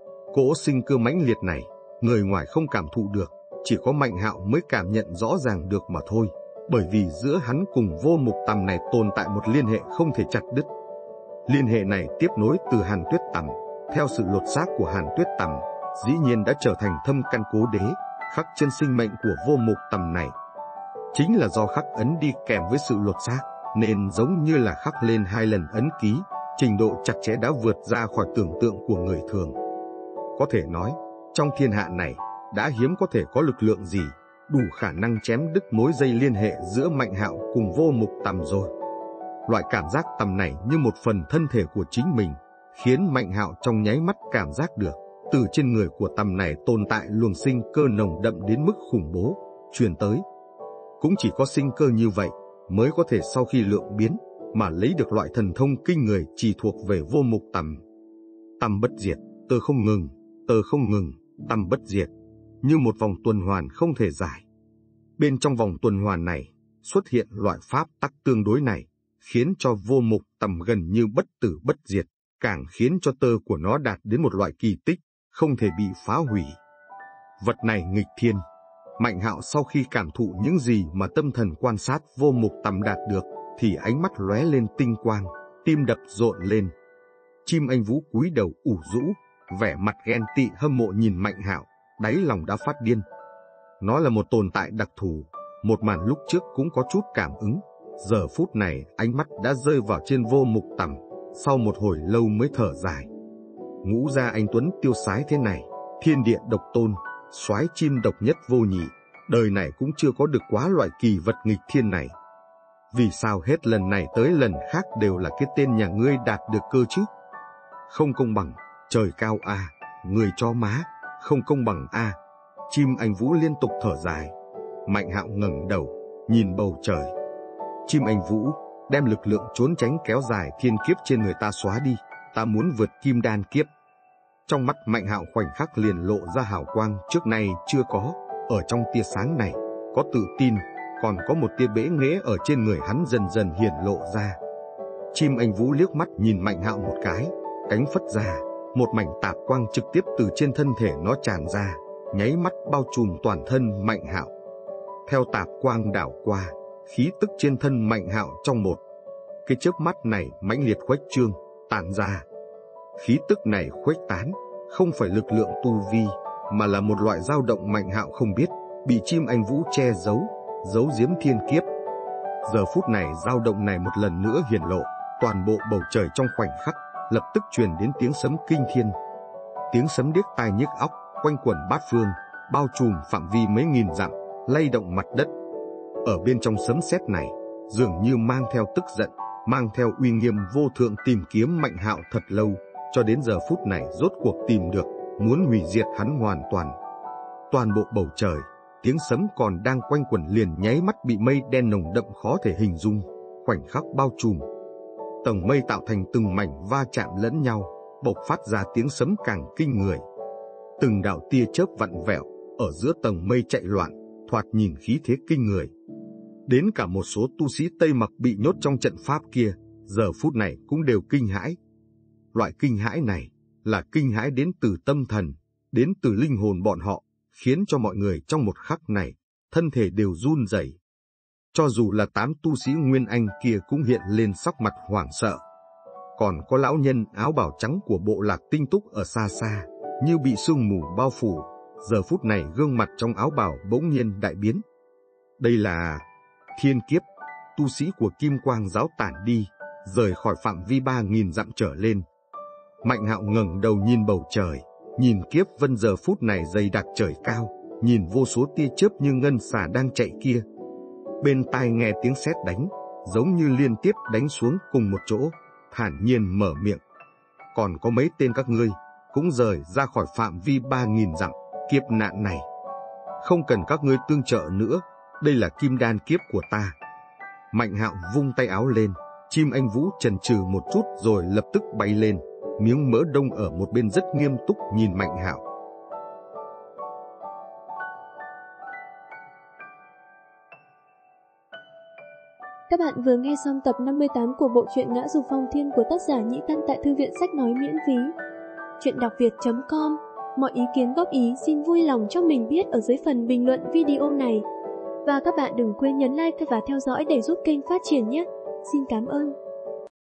Cỗ sinh cơ mãnh liệt này, người ngoài không cảm thụ được, chỉ có Mạnh Hạo mới cảm nhận rõ ràng được mà thôi, bởi vì giữa hắn cùng Vô Mục Tầm này tồn tại một liên hệ không thể chặt đứt. Liên hệ này tiếp nối từ Hàn Tuyết Tầm, theo sự lột xác của Hàn Tuyết Tầm, dĩ nhiên đã trở thành thâm căn cố đế, khắc trên sinh mệnh của Vô Mục Tầm này. Chính là do khắc ấn đi kèm với sự lột xác, nên giống như là khắc lên 2 lần ấn ký, trình độ chặt chẽ đã vượt ra khỏi tưởng tượng của người thường. Có thể nói, trong thiên hạ này, đã hiếm có thể có lực lượng gì đủ khả năng chém đứt mối dây liên hệ giữa Mạnh Hạo cùng Vô Mục Tầm rồi. Loại cảm giác tầm này như một phần thân thể của chính mình, khiến Mạnh Hạo trong nháy mắt cảm giác được, từ trên người của tầm này tồn tại luồng sinh cơ nồng đậm đến mức khủng bố, truyền tới. Cũng chỉ có sinh cơ như vậy, mới có thể sau khi lượng biến, mà lấy được loại thần thông kinh người chỉ thuộc về Vô Mục Tầm. Tầm bất diệt, tơ không ngừng, tơ không ngừng, tầm bất diệt, như một vòng tuần hoàn không thể giải. Bên trong vòng tuần hoàn này, xuất hiện loại pháp tắc tương đối này, khiến cho Vô Mục Tầm gần như bất tử bất diệt, càng khiến cho tơ của nó đạt đến một loại kỳ tích, không thể bị phá hủy. Vật này nghịch thiên. Mạnh Hạo sau khi cảm thụ những gì mà tâm thần quan sát Vô Mục Tầm đạt được, thì ánh mắt lóe lên tinh quang, tim đập rộn lên. Chim Anh Vũ cúi đầu ủ rũ, vẻ mặt ghen tị hâm mộ nhìn Mạnh Hạo, đáy lòng đã phát điên. Nó là một tồn tại đặc thù, một màn lúc trước cũng có chút cảm ứng, giờ phút này ánh mắt đã rơi vào trên Vô Mục Tầm, sau một hồi lâu mới thở dài. Ngũ gia anh tuấn tiêu sái thế này, thiên địa độc tôn, soái chim độc nhất vô nhị, đời này cũng chưa có được quá loại kỳ vật nghịch thiên này. Vì sao hết lần này tới lần khác đều là cái tên nhà ngươi đạt được cơ chứ? Không công bằng, trời cao a, người cho má, không công bằng a. Chim Anh Vũ liên tục thở dài. Mạnh Hạo ngẩng đầu, nhìn bầu trời. Chim Anh Vũ, đem lực lượng trốn tránh kéo dài thiên kiếp trên người ta xóa đi, ta muốn vượt kim đan kiếp. Trong mắt Mạnh Hạo khoảnh khắc liền lộ ra hào quang trước nay chưa có, ở trong tia sáng này, có tự tin, còn có một tia bẽ nghễ ở trên người hắn dần dần hiển lộ ra. Chim Anh Vũ liếc mắt nhìn Mạnh Hạo một cái, cánh phất ra, một mảnh tạp quang trực tiếp từ trên thân thể nó tràn ra, nháy mắt bao trùm toàn thân Mạnh Hạo. Theo tạp quang đảo qua, khí tức trên thân Mạnh Hạo trong một cái chớp mắt này mãnh liệt khuếch trương, tản ra. Khí tức này khuếch tán, không phải lực lượng tu vi, mà là một loại dao động Mạnh Hạo không biết, bị chim Anh Vũ che giấu, giấu giếm thiên kiếp. Giờ phút này dao động này một lần nữa hiển lộ, toàn bộ bầu trời trong khoảnh khắc, lập tức truyền đến tiếng sấm kinh thiên. Tiếng sấm điếc tai nhức óc, quanh quẩn bát phương, bao trùm phạm vi mấy nghìn dặm, lay động mặt đất. Ở bên trong sấm sét này, dường như mang theo tức giận, mang theo uy nghiêm vô thượng tìm kiếm Mạnh Hạo thật lâu, cho đến giờ phút này rốt cuộc tìm được, muốn hủy diệt hắn hoàn toàn. Toàn bộ bầu trời, tiếng sấm còn đang quanh quẩn liền nháy mắt bị mây đen nồng đậm khó thể hình dung, khoảnh khắc bao trùm. Tầng mây tạo thành từng mảnh va chạm lẫn nhau, bộc phát ra tiếng sấm càng kinh người. Từng đạo tia chớp vặn vẹo, ở giữa tầng mây chạy loạn, thoạt nhìn khí thế kinh người. Đến cả một số tu sĩ Tây Mặc bị nhốt trong trận pháp kia, giờ phút này cũng đều kinh hãi. Loại kinh hãi này là kinh hãi đến từ tâm thần, đến từ linh hồn bọn họ, khiến cho mọi người trong một khắc này, thân thể đều run rẩy. Cho dù là 8 tu sĩ Nguyên Anh kia cũng hiện lên sắc mặt hoảng sợ. Còn có lão nhân áo bào trắng của bộ lạc Tinh Túc ở xa xa, như bị sương mù bao phủ, giờ phút này gương mặt trong áo bào bỗng nhiên đại biến. Đây là thiên kiếp, tu sĩ của Kim Quang giáo tản đi, rời khỏi phạm vi 3.000 dặm trở lên. Mạnh Hạo ngẩng đầu nhìn bầu trời, nhìn kiếp vân giờ phút này dày đặc trời cao, nhìn vô số tia chớp như ngân xà đang chạy kia. Bên tai nghe tiếng sét đánh, giống như liên tiếp đánh xuống cùng một chỗ, thản nhiên mở miệng. Còn có mấy tên các ngươi, cũng rời ra khỏi phạm vi 3.000 dặm, kiếp nạn này. Không cần các ngươi tương trợ nữa, đây là kim đan kiếp của ta. Mạnh Hạo vung tay áo lên, chim Anh Vũ chần chừ một chút rồi lập tức bay lên, miếng mỡ đông ở một bên rất nghiêm túc nhìn Mạnh Hạo. Các bạn vừa nghe xong tập 58 của bộ truyện Ngã Dục Phong Thiên của tác giả Nhĩ Căn tại thư viện sách nói miễn phí. Chuyện đọc việt.com. Mọi ý kiến góp ý xin vui lòng cho mình biết ở dưới phần bình luận video này. Và các bạn đừng quên nhấn like và theo dõi để giúp kênh phát triển nhé. Xin cảm ơn.